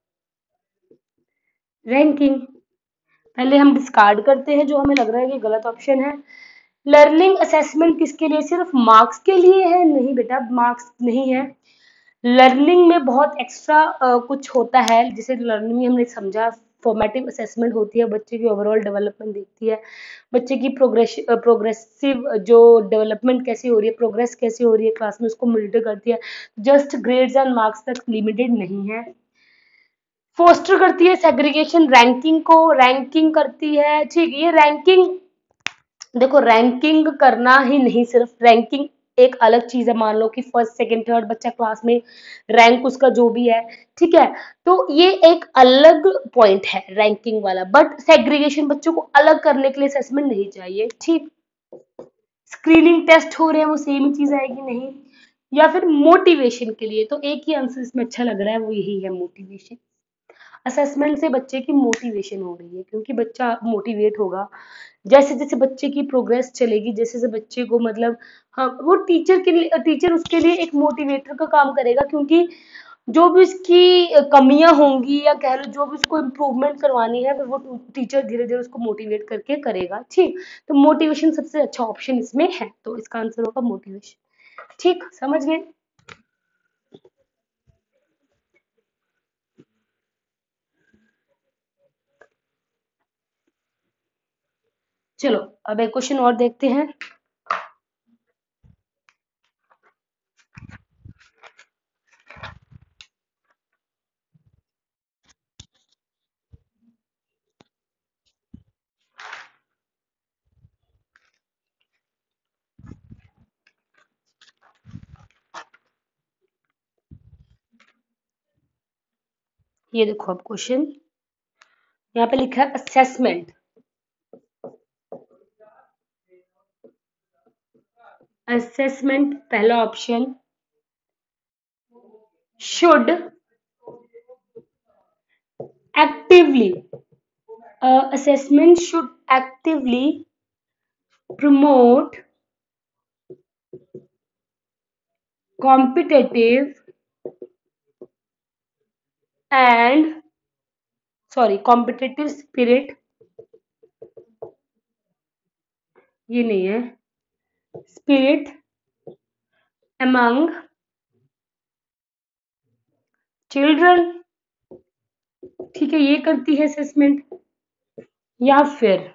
ranking. पहले हम डिस्कार्ड करते हैं जो हमें लग रहा है कि गलत ऑप्शन है। लर्निंग असेसमेंट किसके लिए, सिर्फ मार्क्स के लिए है? नहीं बेटा, मार्क्स नहीं है। लर्निंग में बहुत एक्स्ट्रा कुछ होता है। जैसे लर्निंग में हमने समझा फॉर्मेटिव असेसमेंट होती है, बच्चे की ओवरऑल डेवलपमेंट देखती है, बच्चे की प्रोग्रेस प्रोग्रेसिव जो डेवलपमेंट कैसी हो रही है, प्रोग्रेस कैसी हो रही है क्लास में, उसको मॉनिटर करती है। जस्ट ग्रेड्स एंड मार्क्स तक लिमिटेड नहीं है। फोस्टर करती है सेग्रीगेशन, रैंकिंग को रैंकिंग करती है। ठीक, ये रैंकिंग देखो, रैंकिंग करना ही नहीं, सिर्फ रैंकिंग एक अलग चीज है। मान लो कि फर्स्ट सेकंड थर्ड बच्चा क्लास में, रैंक उसका जो भी है, ठीक है, तो ये एक अलग पॉइंट है रैंकिंग वाला। बट सेग्रीगेशन बच्चों को अलग करने के लिए असेसमेंट नहीं चाहिए। ठीक, स्क्रीनिंग टेस्ट हो रहे हैं, वो सेम ही चीज आएगी नहीं, या फिर मोटिवेशन के लिए। तो एक ही आंसर इसमें अच्छा लग रहा है, वो यही है, मोटिवेशन। असेसमेंट से बच्चे की मोटिवेशन हो रही है, क्योंकि बच्चा मोटिवेट होगा जैसे जैसे बच्चे की प्रोग्रेस चलेगी, जैसे जैसे बच्चे को मतलब, हाँ, वो टीचर के लिए, टीचर उसके लिए एक मोटिवेटर का काम करेगा, क्योंकि जो भी उसकी कमियां होंगी, या कह लो जो भी उसको इम्प्रूवमेंट करवानी है, फिर वो टीचर धीरे धीरे उसको मोटिवेट करके करेगा। ठीक, तो मोटिवेशन सबसे अच्छा ऑप्शन इसमें है, तो इसका आंसर होगा मोटिवेशन। ठीक, समझ गए? चलो अब एक क्वेश्चन और देखते हैं। ये देखो अब क्वेश्चन, यहाँ पे लिखा है असेसमेंट। असेसमेंट पहला option, should actively, assessment should actively promote competitive and sorry competitive spirit, ये नहीं है, spirit among children। ठीक है, ये करती है असेसमेंट। या फिर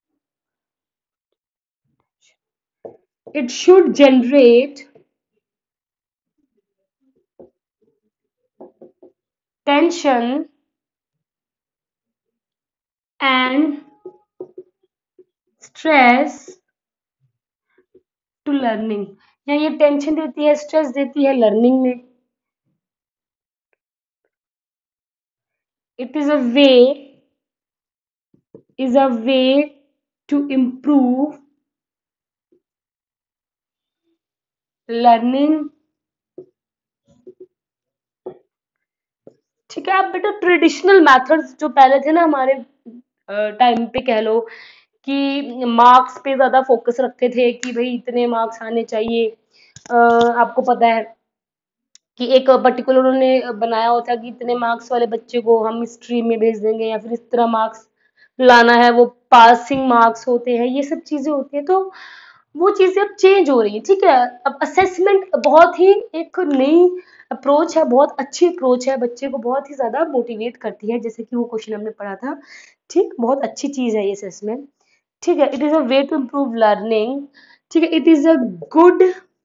it should generate tension and stress to learning। या ये टेंशन देती है, स्ट्रेस देती है लर्निंग में। it is a way is a way to improve learning। ठीक है, अब बेटा ट्रेडिशनल मेथड्स जो पहले थे ना हमारे टाइम पे, कह लो कि मार्क्स पे ज्यादा फोकस रखते थे कि भाई इतने मार्क्स आने चाहिए। अ, आपको पता है कि एक पर्टिकुलर उन्होंने बनाया होता कि इतने मार्क्स वाले बच्चे को हम स्ट्रीम में भेज देंगे, या फिर इस तरह मार्क्स लाना है, वो पासिंग मार्क्स होते हैं, ये सब चीजें होती है। तो वो चीजें अब चेंज हो रही है। ठीक है, अब असेसमेंट बहुत ही एक नई अप्रोच है, बहुत अच्छी अप्रोच है, बच्चे को बहुत ही ज्यादा मोटिवेट करती है, जैसे कि वो क्वेश्चन हमने पढ़ा था। ठीक, बहुत अच्छी चीज है ये असेसमेंट। ठीक है, it is a way to improve learning. ठीक है, it is a good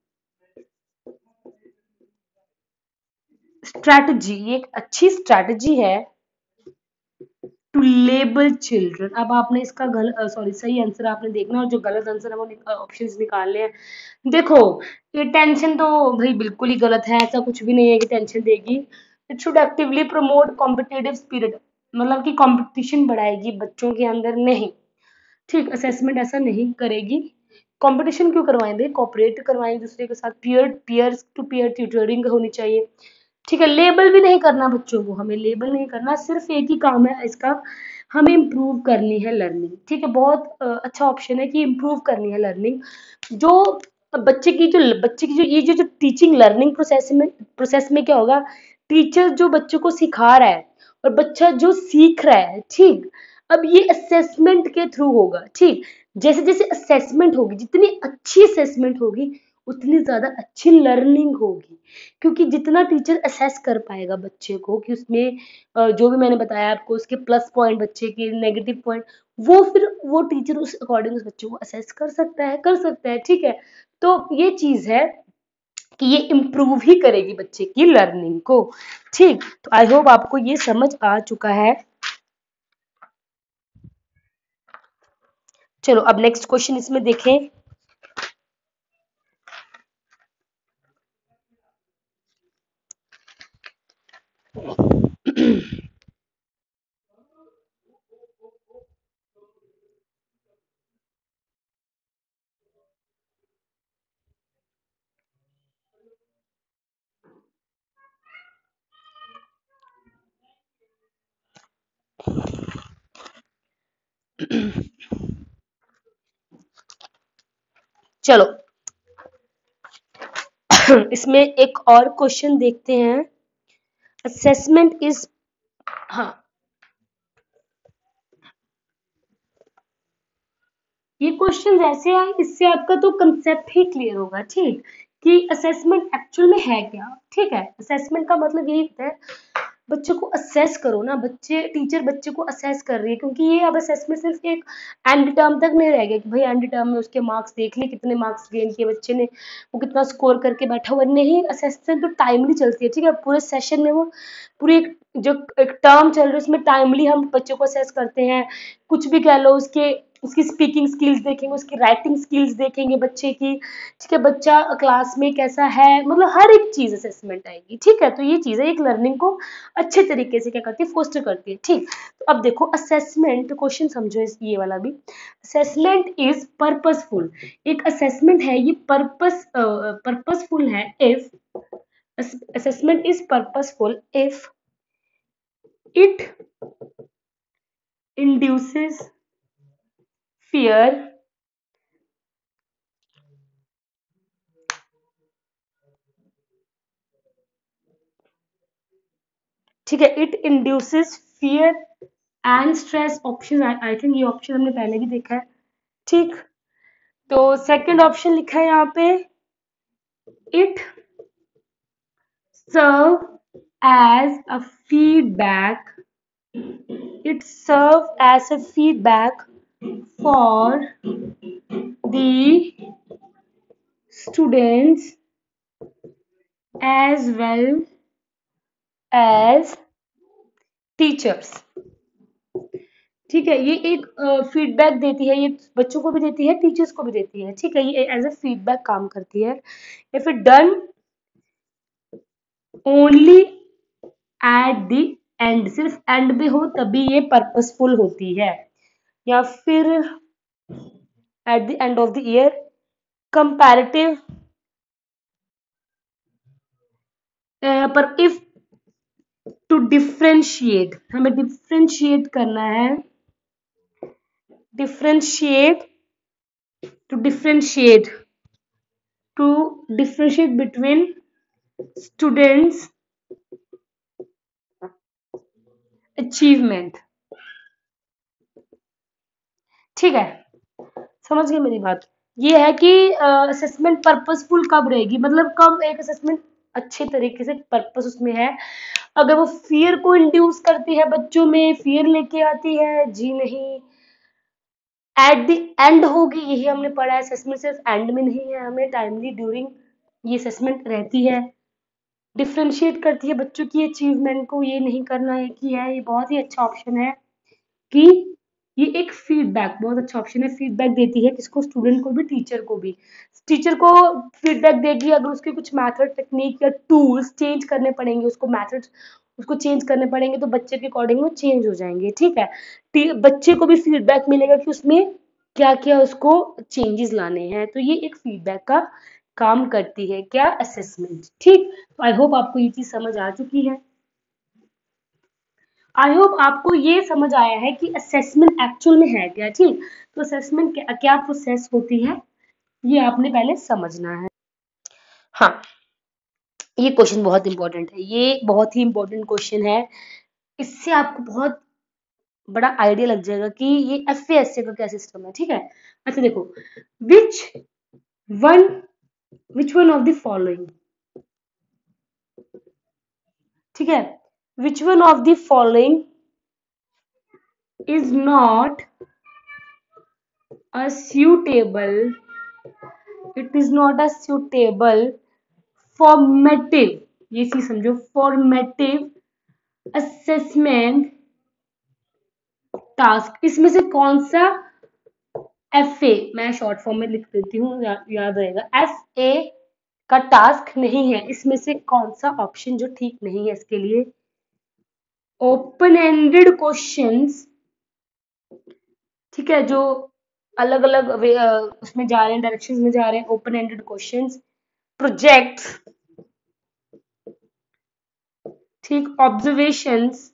strategy, ये एक अच्छी स्ट्रैटेजी है टू लेबल चिल्ड्रन। अब आपने इसका गलत, सॉरी, सही आंसर आपने देखना, और जो गलत आंसर है वो ऑप्शंस निकालने हैं। देखो, ये टेंशन तो भाई बिल्कुल ही गलत है, ऐसा कुछ भी नहीं है कि टेंशन देगी। It should actively promote competitive spirit, मतलब कि कंपटीशन बढ़ाएगी बच्चों के अंदर, नहीं। ठीक, असेसमेंट ऐसा नहीं करेगी। कंपटीशन क्यों करवाएं, कोऑपरेट करवाएं दूसरे के साथ, peer peer to peer tutoring होनी चाहिए। ठीक है, लेबल भी नहीं करना बच्चों को, हमें लेबल नहीं करना, सिर्फ एक ही काम है इसका, हमें इम्प्रूव करनी है लर्निंग। ठीक है, बहुत अ, अच्छा ऑप्शन है कि इम्प्रूव करनी है लर्निंग। जो बच्चे की जो बच्चे की जो ये जो, जो टीचिंग लर्निंग प्रोसेस में प्रोसेस में क्या होगा, टीचर जो बच्चों को सिखा रहा है और बच्चा जो सीख रहा है, ठीक। अब ये असेसमेंट के थ्रू होगा, ठीक। जैसे जैसे असेसमेंट होगी, जितनी अच्छी असेसमेंट होगी उतनी ज्यादा अच्छी लर्निंग होगी, क्योंकि जितना टीचर असेस कर पाएगा बच्चे को कि उसमें अ, जो भी मैंने बताया आपको, उसके प्लस पॉइंट, बच्चे के नेगेटिव पॉइंट, वो फिर वो टीचर उस अकॉर्डिंग उस बच्चे को असेस कर सकता है कर सकता है ठीक है। तो ये चीज है कि ये इम्प्रूव ही करेगी बच्चे की लर्निंग को, ठीक। तो आई होप आपको ये समझ आ चुका है। चलो अब नेक्स्ट क्वेश्चन इसमें देखें। चलो इसमें एक और क्वेश्चन देखते हैं। असेसमेंट इज, हाँ, ये क्वेश्चन ऐसे आए, इससे आपका तो कंसेप्ट ही क्लियर होगा, ठीक, कि असेसमेंट एक्चुअल में है क्या। ठीक है, असेसमेंट का मतलब यही होता है बच्चे को असेस करो ना, बच्चे टीचर बच्चे को असेस कर रही है, क्योंकि ये अब असेसमेंट सिर्फ एक एंड टर्म तक नहीं रह गया कि भाई एंड टर्म में उसके मार्क्स देख लिए, कितने मार्क्स गेन किए बच्चे ने, वो कितना स्कोर करके बैठा हुआ नहीं। असेसमेंट तो टाइमली चलती है, ठीक है, पूरे सेशन में वो पूरी एक जो एक टर्म चल रही है उसमें टाइमली हम बच्चों को असेस करते हैं। कुछ भी कह लो, उसके उसकी स्पीकिंग स्किल्स देखेंगे, उसकी राइटिंग स्किल्स देखेंगे बच्चे की, ठीक है, बच्चा क्लास में कैसा है, मतलब हर एक चीज असेसमेंट आएगी, ठीक है। तो ये चीज है, एक लर्निंग को अच्छे तरीके से क्या करती है, फोस्टर करती है, ठीक। तो अब देखो असेसमेंट क्वेश्चन समझो, इस ये वाला भी, असेसमेंट इज पर्पसफुल। एक असेसमेंट है ये पर्पस पर्पसफुल है if, assessment is purposeful if it induces fear, ठीक है, it induces fear and stress। Option I think ये ऑप्शन हमने पहले भी देखा है, ठीक। तो सेकंड ऑप्शन लिखा है यहाँ पे, it serve as a feedback, it serve as a feedback for the students as well as teachers। ठीक है, ये एक फीडबैक देती है, ये बच्चों को भी देती है, टीचर्स को भी देती है, ठीक है, ये एज ए फीडबैक काम करती है। If it done only at the end, सिर्फ एंड में हो तभी ये पर्पसफुल होती है, या फिर at the end of the year, comparative, पर इफ टू डिफ्रेंशिएट, हमें डिफ्रेंशिएट करना है, differentiate to differentiate to differentiate between students achievement, ठीक है, समझ गए मेरी बात। ये है कि असेसमेंट पर्पसफुल कब रहेगी, मतलब कब एक असेसमेंट अच्छे तरीके से पर्पस उसमें है, अगर वो फियर को इंड्यूस करती है, बच्चों में फियर लेके आती है, जी नहीं। एट द एंड होगी, यही हमने पढ़ा है, असेसमेंट सिर्फ एंड में नहीं है, हमें टाइमली ड्यूरिंग ये असेसमेंट रहती है। डिफ्रेंशिएट करती है बच्चों की अचीवमेंट को, ये नहीं करना है कि है, ये बहुत ही अच्छा ऑप्शन है कि ये एक फीडबैक, बहुत अच्छा ऑप्शन है, फीडबैक देती है किसको, स्टूडेंट को भी, टीचर को भी। टीचर को फीडबैक देगी अगर उसके कुछ मेथड, टेक्निक या टूल्स चेंज करने पड़ेंगे, उसको मेथड उसको चेंज करने पड़ेंगे, तो बच्चे के अकॉर्डिंग वो चेंज हो जाएंगे, ठीक है। बच्चे को भी फीडबैक मिलेगा कि उसमें क्या क्या उसको चेंजेस लाने हैं, तो ये एक फीडबैक का काम करती है क्या, असेसमेंट, ठीक। तो आई होप आपको ये चीज समझ आ चुकी है। आई होप आपको ये समझ आया है कि असेसमेंट एक्चुअल में है क्या, ठीक। तो असेसमेंट क्या, क्या प्रोसेस होती है, ये आपने पहले समझना है। हाँ, ये क्वेश्चन बहुत इंपॉर्टेंट है, ये बहुत ही इंपॉर्टेंट क्वेश्चन है। इससे आपको बहुत बड़ा आइडिया लग जाएगा कि ये एफ ए एस ए का क्या सिस्टम है, ठीक है। अच्छा देखो, which one which one of the following, ठीक है, which one of the following is not a suitable, it is not a suitable formative, ये चीज समझो, formative assessment टास्क। इसमें से कौन सा एफ ए, मैं शॉर्ट फॉर्म में लिख देती हूँ, या, याद रहेगा, एफ ए का टास्क नहीं है। इसमें से कौन सा ऑप्शन जो ठीक नहीं है इसके लिए? ओपन एंडेड क्वेश्चंस, ठीक है, जो अलग अलग उसमें जा रहे हैं, डायरेक्शंस में जा रहे हैं, ओपन एंडेड क्वेश्चंस, प्रोजेक्ट्स, ठीक, ऑब्जर्वेशंस,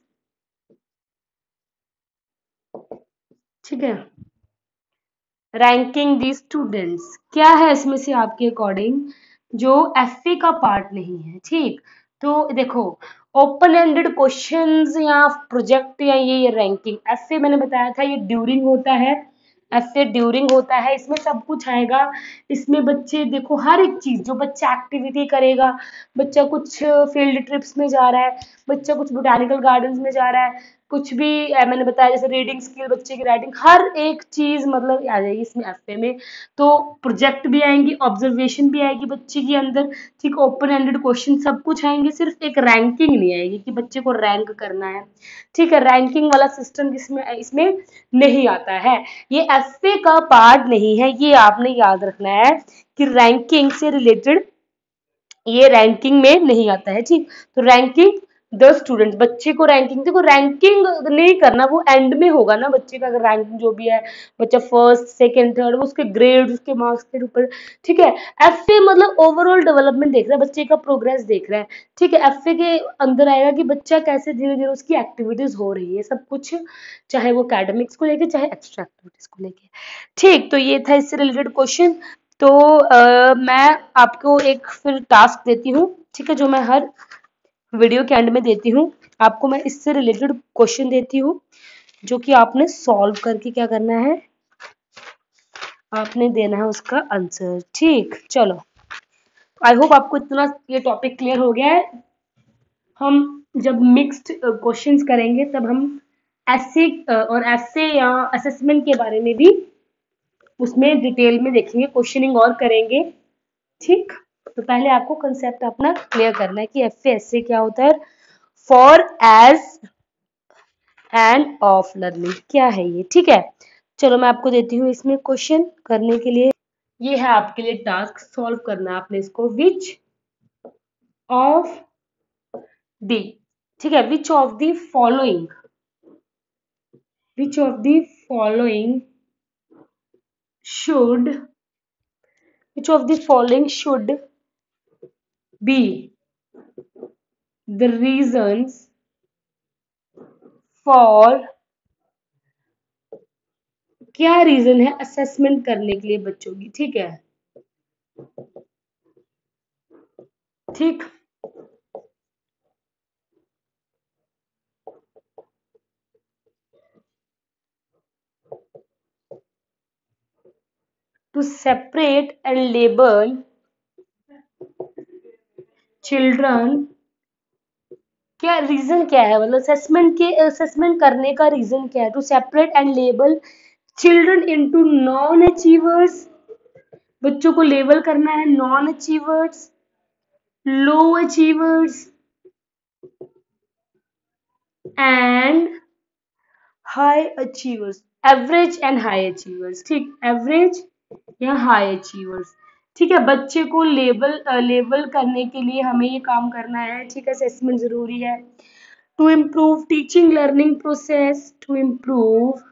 ठीक है, रैंकिंग दी स्टूडेंट्स, क्या है इसमें से आपके अकॉर्डिंग जो एफ ए का पार्ट नहीं है, ठीक। तो देखो, ओपन एंडेड क्वेश्चंस या प्रोजेक्ट या ये ये रैंकिंग, एफ ए मैंने बताया था ये ड्यूरिंग होता है, एफ ए ड्यूरिंग होता है, इसमें सब कुछ आएगा। इसमें बच्चे देखो हर एक चीज, जो बच्चा एक्टिविटी करेगा, बच्चा कुछ फील्ड ट्रिप्स में जा रहा है, बच्चा कुछ बोटानिकल गार्डन्स में जा रहा है, कुछ भी अ, मैंने बताया जैसे रीडिंग स्किल, बच्चे की राइटिंग, हर एक चीज मतलब आ जाएगी इसमें एफ ए में। तो प्रोजेक्ट भी आएंगी, ऑब्जर्वेशन भी आएगी बच्चे के अंदर, ठीक, ओपन एंडेड क्वेश्चन सब कुछ आएंगे, सिर्फ एक रैंकिंग नहीं आएगी कि बच्चे को रैंक करना है, ठीक है। रैंकिंग वाला सिस्टम इसमें इसमें नहीं आता है, ये एफ ए का पार्ट नहीं है, ये आपने याद रखना है कि रैंकिंग से रिलेटेड ये रैंकिंग में नहीं आता है, ठीक। तो रैंकिंग द स्टूडेंट, बच्चे को रैंकिंग, देखो रैंकिंग नहीं करना, वो एंड में होगा ना बच्चे का, अगर रैंकिंग जो भी है, बच्चा फर्स्ट सेकंड थर्ड, वो उसके ग्रेड उसके मार्क्स के ऊपर, ठीक है। एफ ए मतलब ओवरऑल डेवलपमेंट देख रहा है, बच्चे का प्रोग्रेस देख रहा है, ठीक है। एफ ए के अंदर आएगा कि बच्चा कैसे धीरे धीरे उसकी एक्टिविटीज हो रही है, सब कुछ, चाहे वो एकेडमिक्स को लेके चाहे एक्स्ट्रा एक्टिविटीज को लेके, ठीक। तो ये था इससे रिलेटेड क्वेश्चन। तो आ, मैं आपको एक फिर टास्क देती हूँ, ठीक है, जो मैं हर वीडियो के एंड में देती हूँ। आपको मैं इससे रिलेटेड क्वेश्चन देती हूँ जो कि आपने सॉल्व करके क्या करना है, आपने देना है उसका आंसर, ठीक। चलो, आई होप आपको इतना ये टॉपिक क्लियर हो गया है। हम जब मिक्स्ड क्वेश्चंस करेंगे तब हम ऐसे और ऐसे या असेसमेंट के बारे में भी उसमें डिटेल में देखेंगे, क्वेश्चनिंग और करेंगे, ठीक। तो पहले आपको कंसेप्ट अपना क्लियर करना है कि एफ ए एस ए क्या होता है, for as and of learning क्या है ये, ठीक है। चलो मैं आपको देती हूँ इसमें क्वेश्चन करने के लिए, ये है आपके लिए टास्क, सॉल्व करना है आपने इसको, विच ऑफ दी, ठीक है, which of the following, which of the following should, which of the following should be the reasons for, क्या रीजन है असेसमेंट करने के लिए बच्चों की, ठीक है, ठीक। To separate and label children, क्या रीजन क्या है, मतलब असेसमेंट के असेसमेंट करने का रीजन क्या है, to separate and label children into non achievers, बच्चों को लेबल करना है non achievers, low achievers and high achievers, average and high achievers, ठीक, एवरेज या हाई अचीवर्स, ठीक है। बच्चे को लेबल लेबल करने के लिए हमें ये काम करना है, ठीक है, असेसमेंट जरूरी है। To improve teaching learning process, to improve,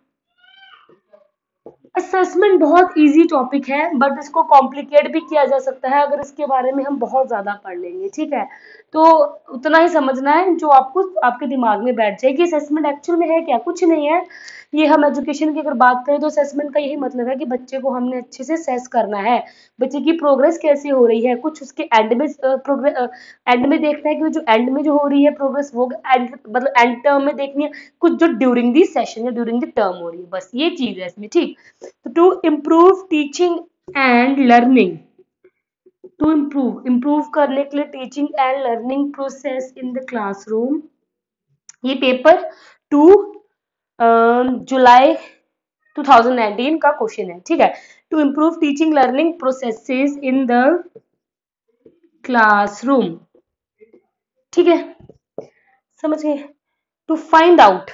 assessment बहुत इजी टॉपिक है बट इसको कॉम्प्लिकेट भी किया जा सकता है अगर इसके बारे में हम बहुत ज्यादा पढ़ लेंगे, ठीक है। तो उतना ही समझना है जो आपको आपके दिमाग में बैठ जाए कि असेसमेंट एक्चुअल में है क्या, कुछ नहीं है। ये हम एजुकेशन की अगर बात करें तो असेसमेंट का यही मतलब है कि बच्चे को हमने अच्छे से असेस करना है, बच्चे की प्रोग्रेस कैसी हो रही है, कुछ उसके एंड में प्रोग्रेस एंड में देखना है कि जो एंड में जो हो रही है प्रोग्रेस वो एंड मतलब एंड टर्म में देखनी है, कुछ जो ड्यूरिंग दी सेशन या ड्यूरिंग द टर्म हो रही है, बस ये चीज है इसमें। ठीक, तो to improve teaching and learning, to improve improve करने के लिए teaching and learning process in the classroom, ये paper two July two thousand nineteen का क्वेश्चन है। ठीक है, to improve teaching learning processes in the classroom. ठीक है, समझ गए। To find out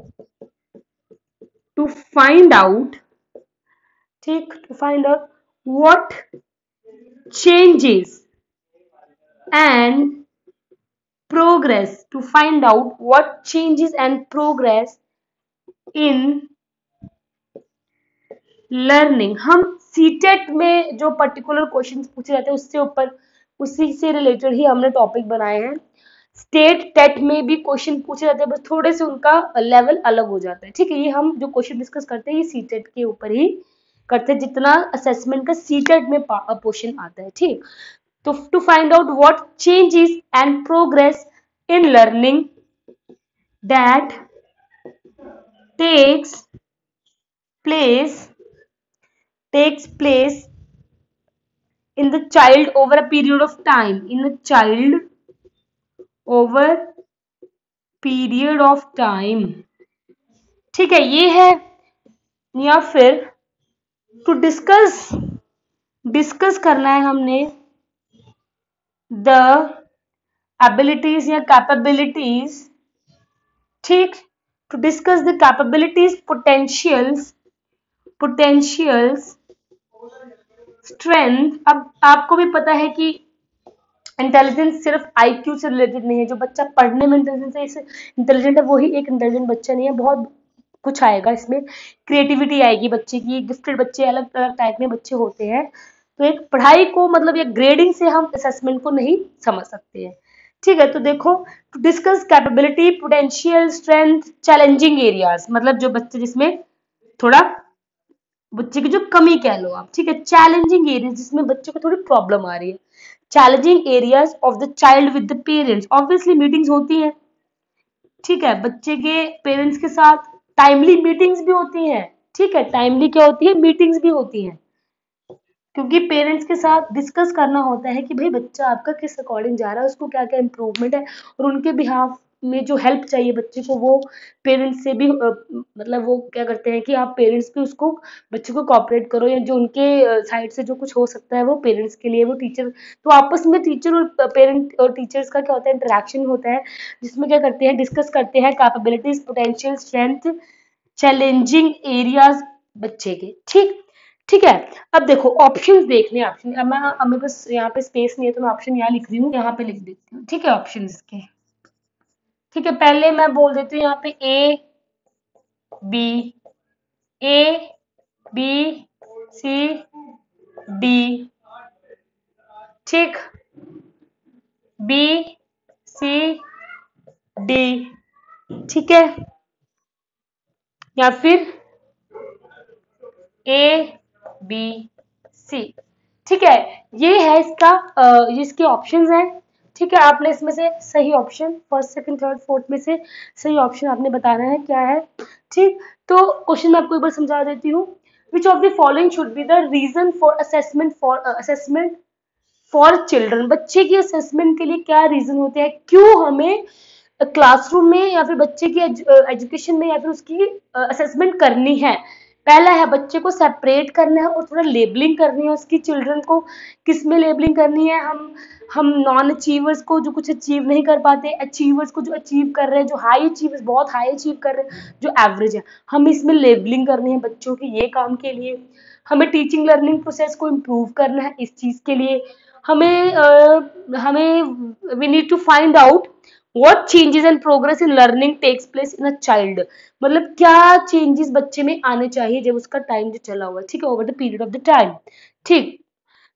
to find out ठीक, to find out what changes and progress, to find out what changes and progress in learning। हम सीटेट में जो पर्टिकुलर क्वेश्चंस पूछे जाते हैं उससे ऊपर उसी से रिलेटेड ही हमने टॉपिक बनाए हैं। स्टेट टेट में भी क्वेश्चन पूछे जाते हैं, बस थोड़े से उनका लेवल अलग हो जाता है। ठीक है, ये हम जो क्वेश्चन डिस्कस करते हैं ये सीटेट के ऊपर ही करते हैं, जितना असेसमेंट का सीटेट में क्वेश्चन आता है। ठीक, तो to find out what changes and progress in learning that takes place takes place in the child over a period of time, in a child over period of time। ठीक है, ये है। या फिर टू डिस्कस डिस्कस करना है हमने द एबिलिटीज या कैपेबिलिटीज। ठीक, to discuss the capabilities, potentials potentials strength. अब आपको भी पता है कि इंटेलिजेंस सिर्फ आईक्यू से रिलेटेड नहीं है। जो बच्चा पढ़ने में इंटेलिजेंस है इंटेलिजेंट है वही एक इंटेलिजेंट बच्चा नहीं है, बहुत कुछ आएगा इसमें। क्रिएटिविटी आएगी बच्चे की, गिफ्टेड बच्चे, अलग अलग टाइप में बच्चे होते हैं। तो एक पढ़ाई को मतलब एक ग्रेडिंग से हम असेसमेंट को नहीं समझ सकते हैं। ठीक है, तो देखो, to discuss capability, potential, strength, challenging areas, मतलब जो बच्चे जिसमें थोड़ा बच्चे की जो कमी कह लो आप। ठीक है, चैलेंजिंग एरियाज जिसमें बच्चे को थोड़ी प्रॉब्लम आ रही है। Challenging areas of the child with the parents, obviously meetings होती हैं। ठीक है, बच्चे के पेरेंट्स के साथ टाइमली मीटिंग्स भी होती हैं। ठीक है, टाइमली क्या होती है, मीटिंग्स भी होती हैं, क्योंकि पेरेंट्स के साथ डिस्कस करना होता है कि भाई बच्चा आपका किस अकॉर्डिंग जा रहा है, उसको क्या क्या इम्प्रूवमेंट है, और उनके बिहाफ में जो हेल्प चाहिए बच्चे को वो पेरेंट्स से भी अ, मतलब वो क्या करते हैं कि आप पेरेंट्स भी उसको बच्चे को कोऑपरेट करो, या जो उनके साइड से जो कुछ हो सकता है वो पेरेंट्स के लिए वो टीचर। तो आपस में टीचर और पेरेंट और टीचर्स का क्या होता है, इंटरेक्शन होता है, जिसमें क्या करते हैं, डिस्कस करते हैं capabilities, potential, strength, challenging areas बच्चे के। ठीक ठीक है, अब देखो ऑप्शंस देखने, ऑप्शन अब मैं अब मेरे पास यहाँ पे स्पेस नहीं है तो मैं ऑप्शन यहाँ लिख रही हूँ, यहाँ पे लिख देती हूँ। ठीक है, ऑप्शन के। ठीक है, पहले मैं बोल देती हूँ यहाँ पे A B A B C D. ठीक, बी सी डी। ठीक है, या फिर ए बी सी। ठीक है, ये है इसका अ, ये इसके ऑप्शंस हैं। ठीक है, आपने इसमें से सही option first second third fourth में से सही ऑप्शन आपने बताना है क्या है। ठीक, तो क्वेश्चन मैं आपको एक बार समझा देती हूँ। Which of the following should be the reason for assessment for assessment for children. बच्चे की असेसमेंट के लिए क्या रीजन होते हैं, क्यों हमें क्लासरूम में या फिर बच्चे की एजुकेशन में या फिर उसकी असेसमेंट करनी है। पहला है बच्चे को सेपरेट करना है और थोड़ा लेबलिंग करनी है उसकी, चिल्ड्रन को किस में लेबलिंग करनी है, हम हम नॉन अचीवर्स को जो कुछ अचीव नहीं कर पाते, अचीवर्स को जो अचीव कर रहे हैं, जो हाई अचीवर्स बहुत हाई अचीव कर रहे हैं, जो एवरेज है, हम इसमें लेबलिंग करनी है बच्चों की। ये काम के लिए हमें टीचिंग लर्निंग प्रोसेस को इम्प्रूव करना है, इस चीज के लिए हमें uh, हमें we need to find out what changes and progress in learning takes place in a child। मतलब क्या चेंजेस बच्चे में आने चाहिए जब उसका टाइम जो चला हुआ है। ठीक है, over the period of the time. ठीक,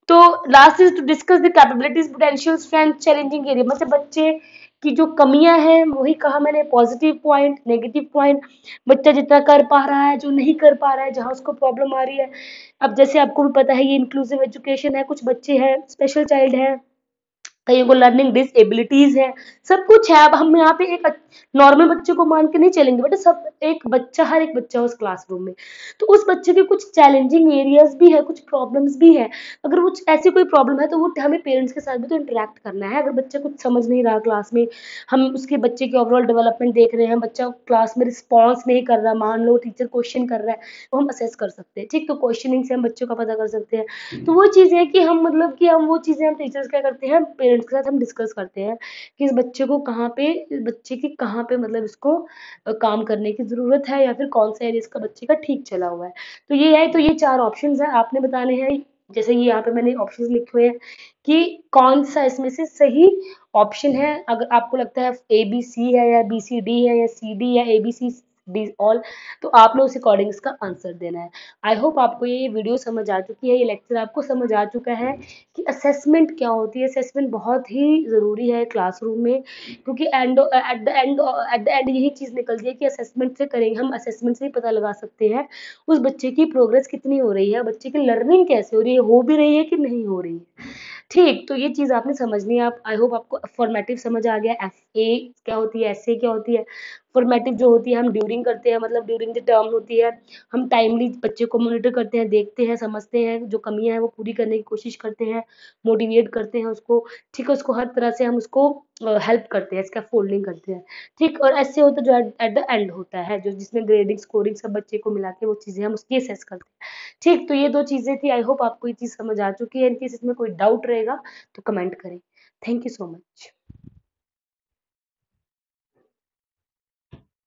तो last is to discuss the capabilities, potential, strength, challenging area. मतलब बच्चे की जो कमियां हैं, वही कहा मैंने, पॉजिटिव पॉइंट, नेगेटिव पॉइंट, बच्चा जितना कर पा रहा है, जो नहीं कर पा रहा है, जहाँ उसको प्रॉब्लम आ रही है। अब जैसे आपको भी पता है ये इंक्लूसिव एजुकेशन है, कुछ बच्चे हैं स्पेशल चाइल्ड हैं, कईयों को लर्निंग डिसेबिलिटीज है, सब कुछ है। अब हम यहाँ पे एक नॉर्मल बच्चे को मान के नहीं चलेंगे, बट सब एक बच्चा, हर एक बच्चा उस क्लासरूम में, तो उस बच्चे के कुछ चैलेंजिंग एरियाज भी है, कुछ प्रॉब्लम्स भी है। अगर वो ऐसी कोई प्रॉब्लम है तो वो हमें पेरेंट्स के साथ भी तो इंटरेक्ट करना है। अगर बच्चा कुछ समझ नहीं रहा क्लास में, हम उसके बच्चे की ओवरऑल डेवलपमेंट देख रहे हैं, बच्चा क्लास में रिस्पॉन्स नहीं कर रहा, मान लो टीचर क्वेश्चन कर रहा है, तो हम असेस कर सकते हैं, ठीक। तो क्वेश्चनिंग से हम बच्चों का पता कर सकते हैं। तो वो चीज़ है कि हम मतलब कि हम वो चीज़ें हम टीचर्स क्या करते हैं, पेरेंट्स के साथ हम डिस्कस करते हैं कि इस बच्चे को कहाँ पे, बच्चे की कहाँ पे मतलब इसको अ, काम करने की ज़रूरत है, या फिर कौन सा एरिया इसका बच्चे का ठीक चला हुआ है। तो ये है, तो ये चार ऑप्शंस हैं, आपने बताने हैं। जैसे ये यहाँ पे मैंने ऑप्शंस लिखे हुए हैं कि कौन सा इसमें से सही ऑप्शन है। अगर आपको लगता है ए बी सी है, या बी सी डी है, या सी डी, या A B C D all, तो आपने उस अकॉर्डिंग इसका आंसर देना है। आई होप आपको ये वीडियो समझ आ चुकी है, ये लेक्चर आपको समझ आ चुका है कि असेसमेंट क्या होती है। असेसमेंट बहुत ही ज़रूरी है क्लासरूम में, क्योंकि and at the end at the end यही चीज़ निकलती है कि असेसमेंट से करेंगे, हम असेसमेंट से ही पता लगा सकते हैं उस बच्चे की प्रोग्रेस कितनी हो रही है, बच्चे की लर्निंग कैसे हो रही है, हो भी रही है कि नहीं हो रही है, ठीक। तो ये चीज़ आपने समझनी है। आप, आई होप आपको फॉर्मेटिव समझ आ गया, एफ ए क्या होती है, एस ए क्या होती है। फॉर्मेटिव जो होती है हम ड्यूरिंग करते हैं, मतलब ड्यूरिंग द टर्म होती है, हम टाइमली बच्चे को मॉनिटर करते हैं, देखते हैं, समझते हैं, जो कमियां हैं वो पूरी करने की कोशिश करते हैं, मोटिवेट करते हैं उसको, ठीक है। उसको हर तरह से हम उसको हेल्प करते हैं, इसका फोल्डिंग करते हैं, ठीक। और ऐसे होता है जो एट द एंड होता है, जो जिसमें ग्रेडिंग स्कोरिंग सब बच्चे को मिला के वो चीज़ें हम उसकी असेस करते हैं, ठीक। तो ये दो चीज़ें थी, आई होप आपको ये चीज़ समझ आ चुकी है। इनकेस इसमें कोई डाउट रहेगा तो कमेंट करें। Thank you so much.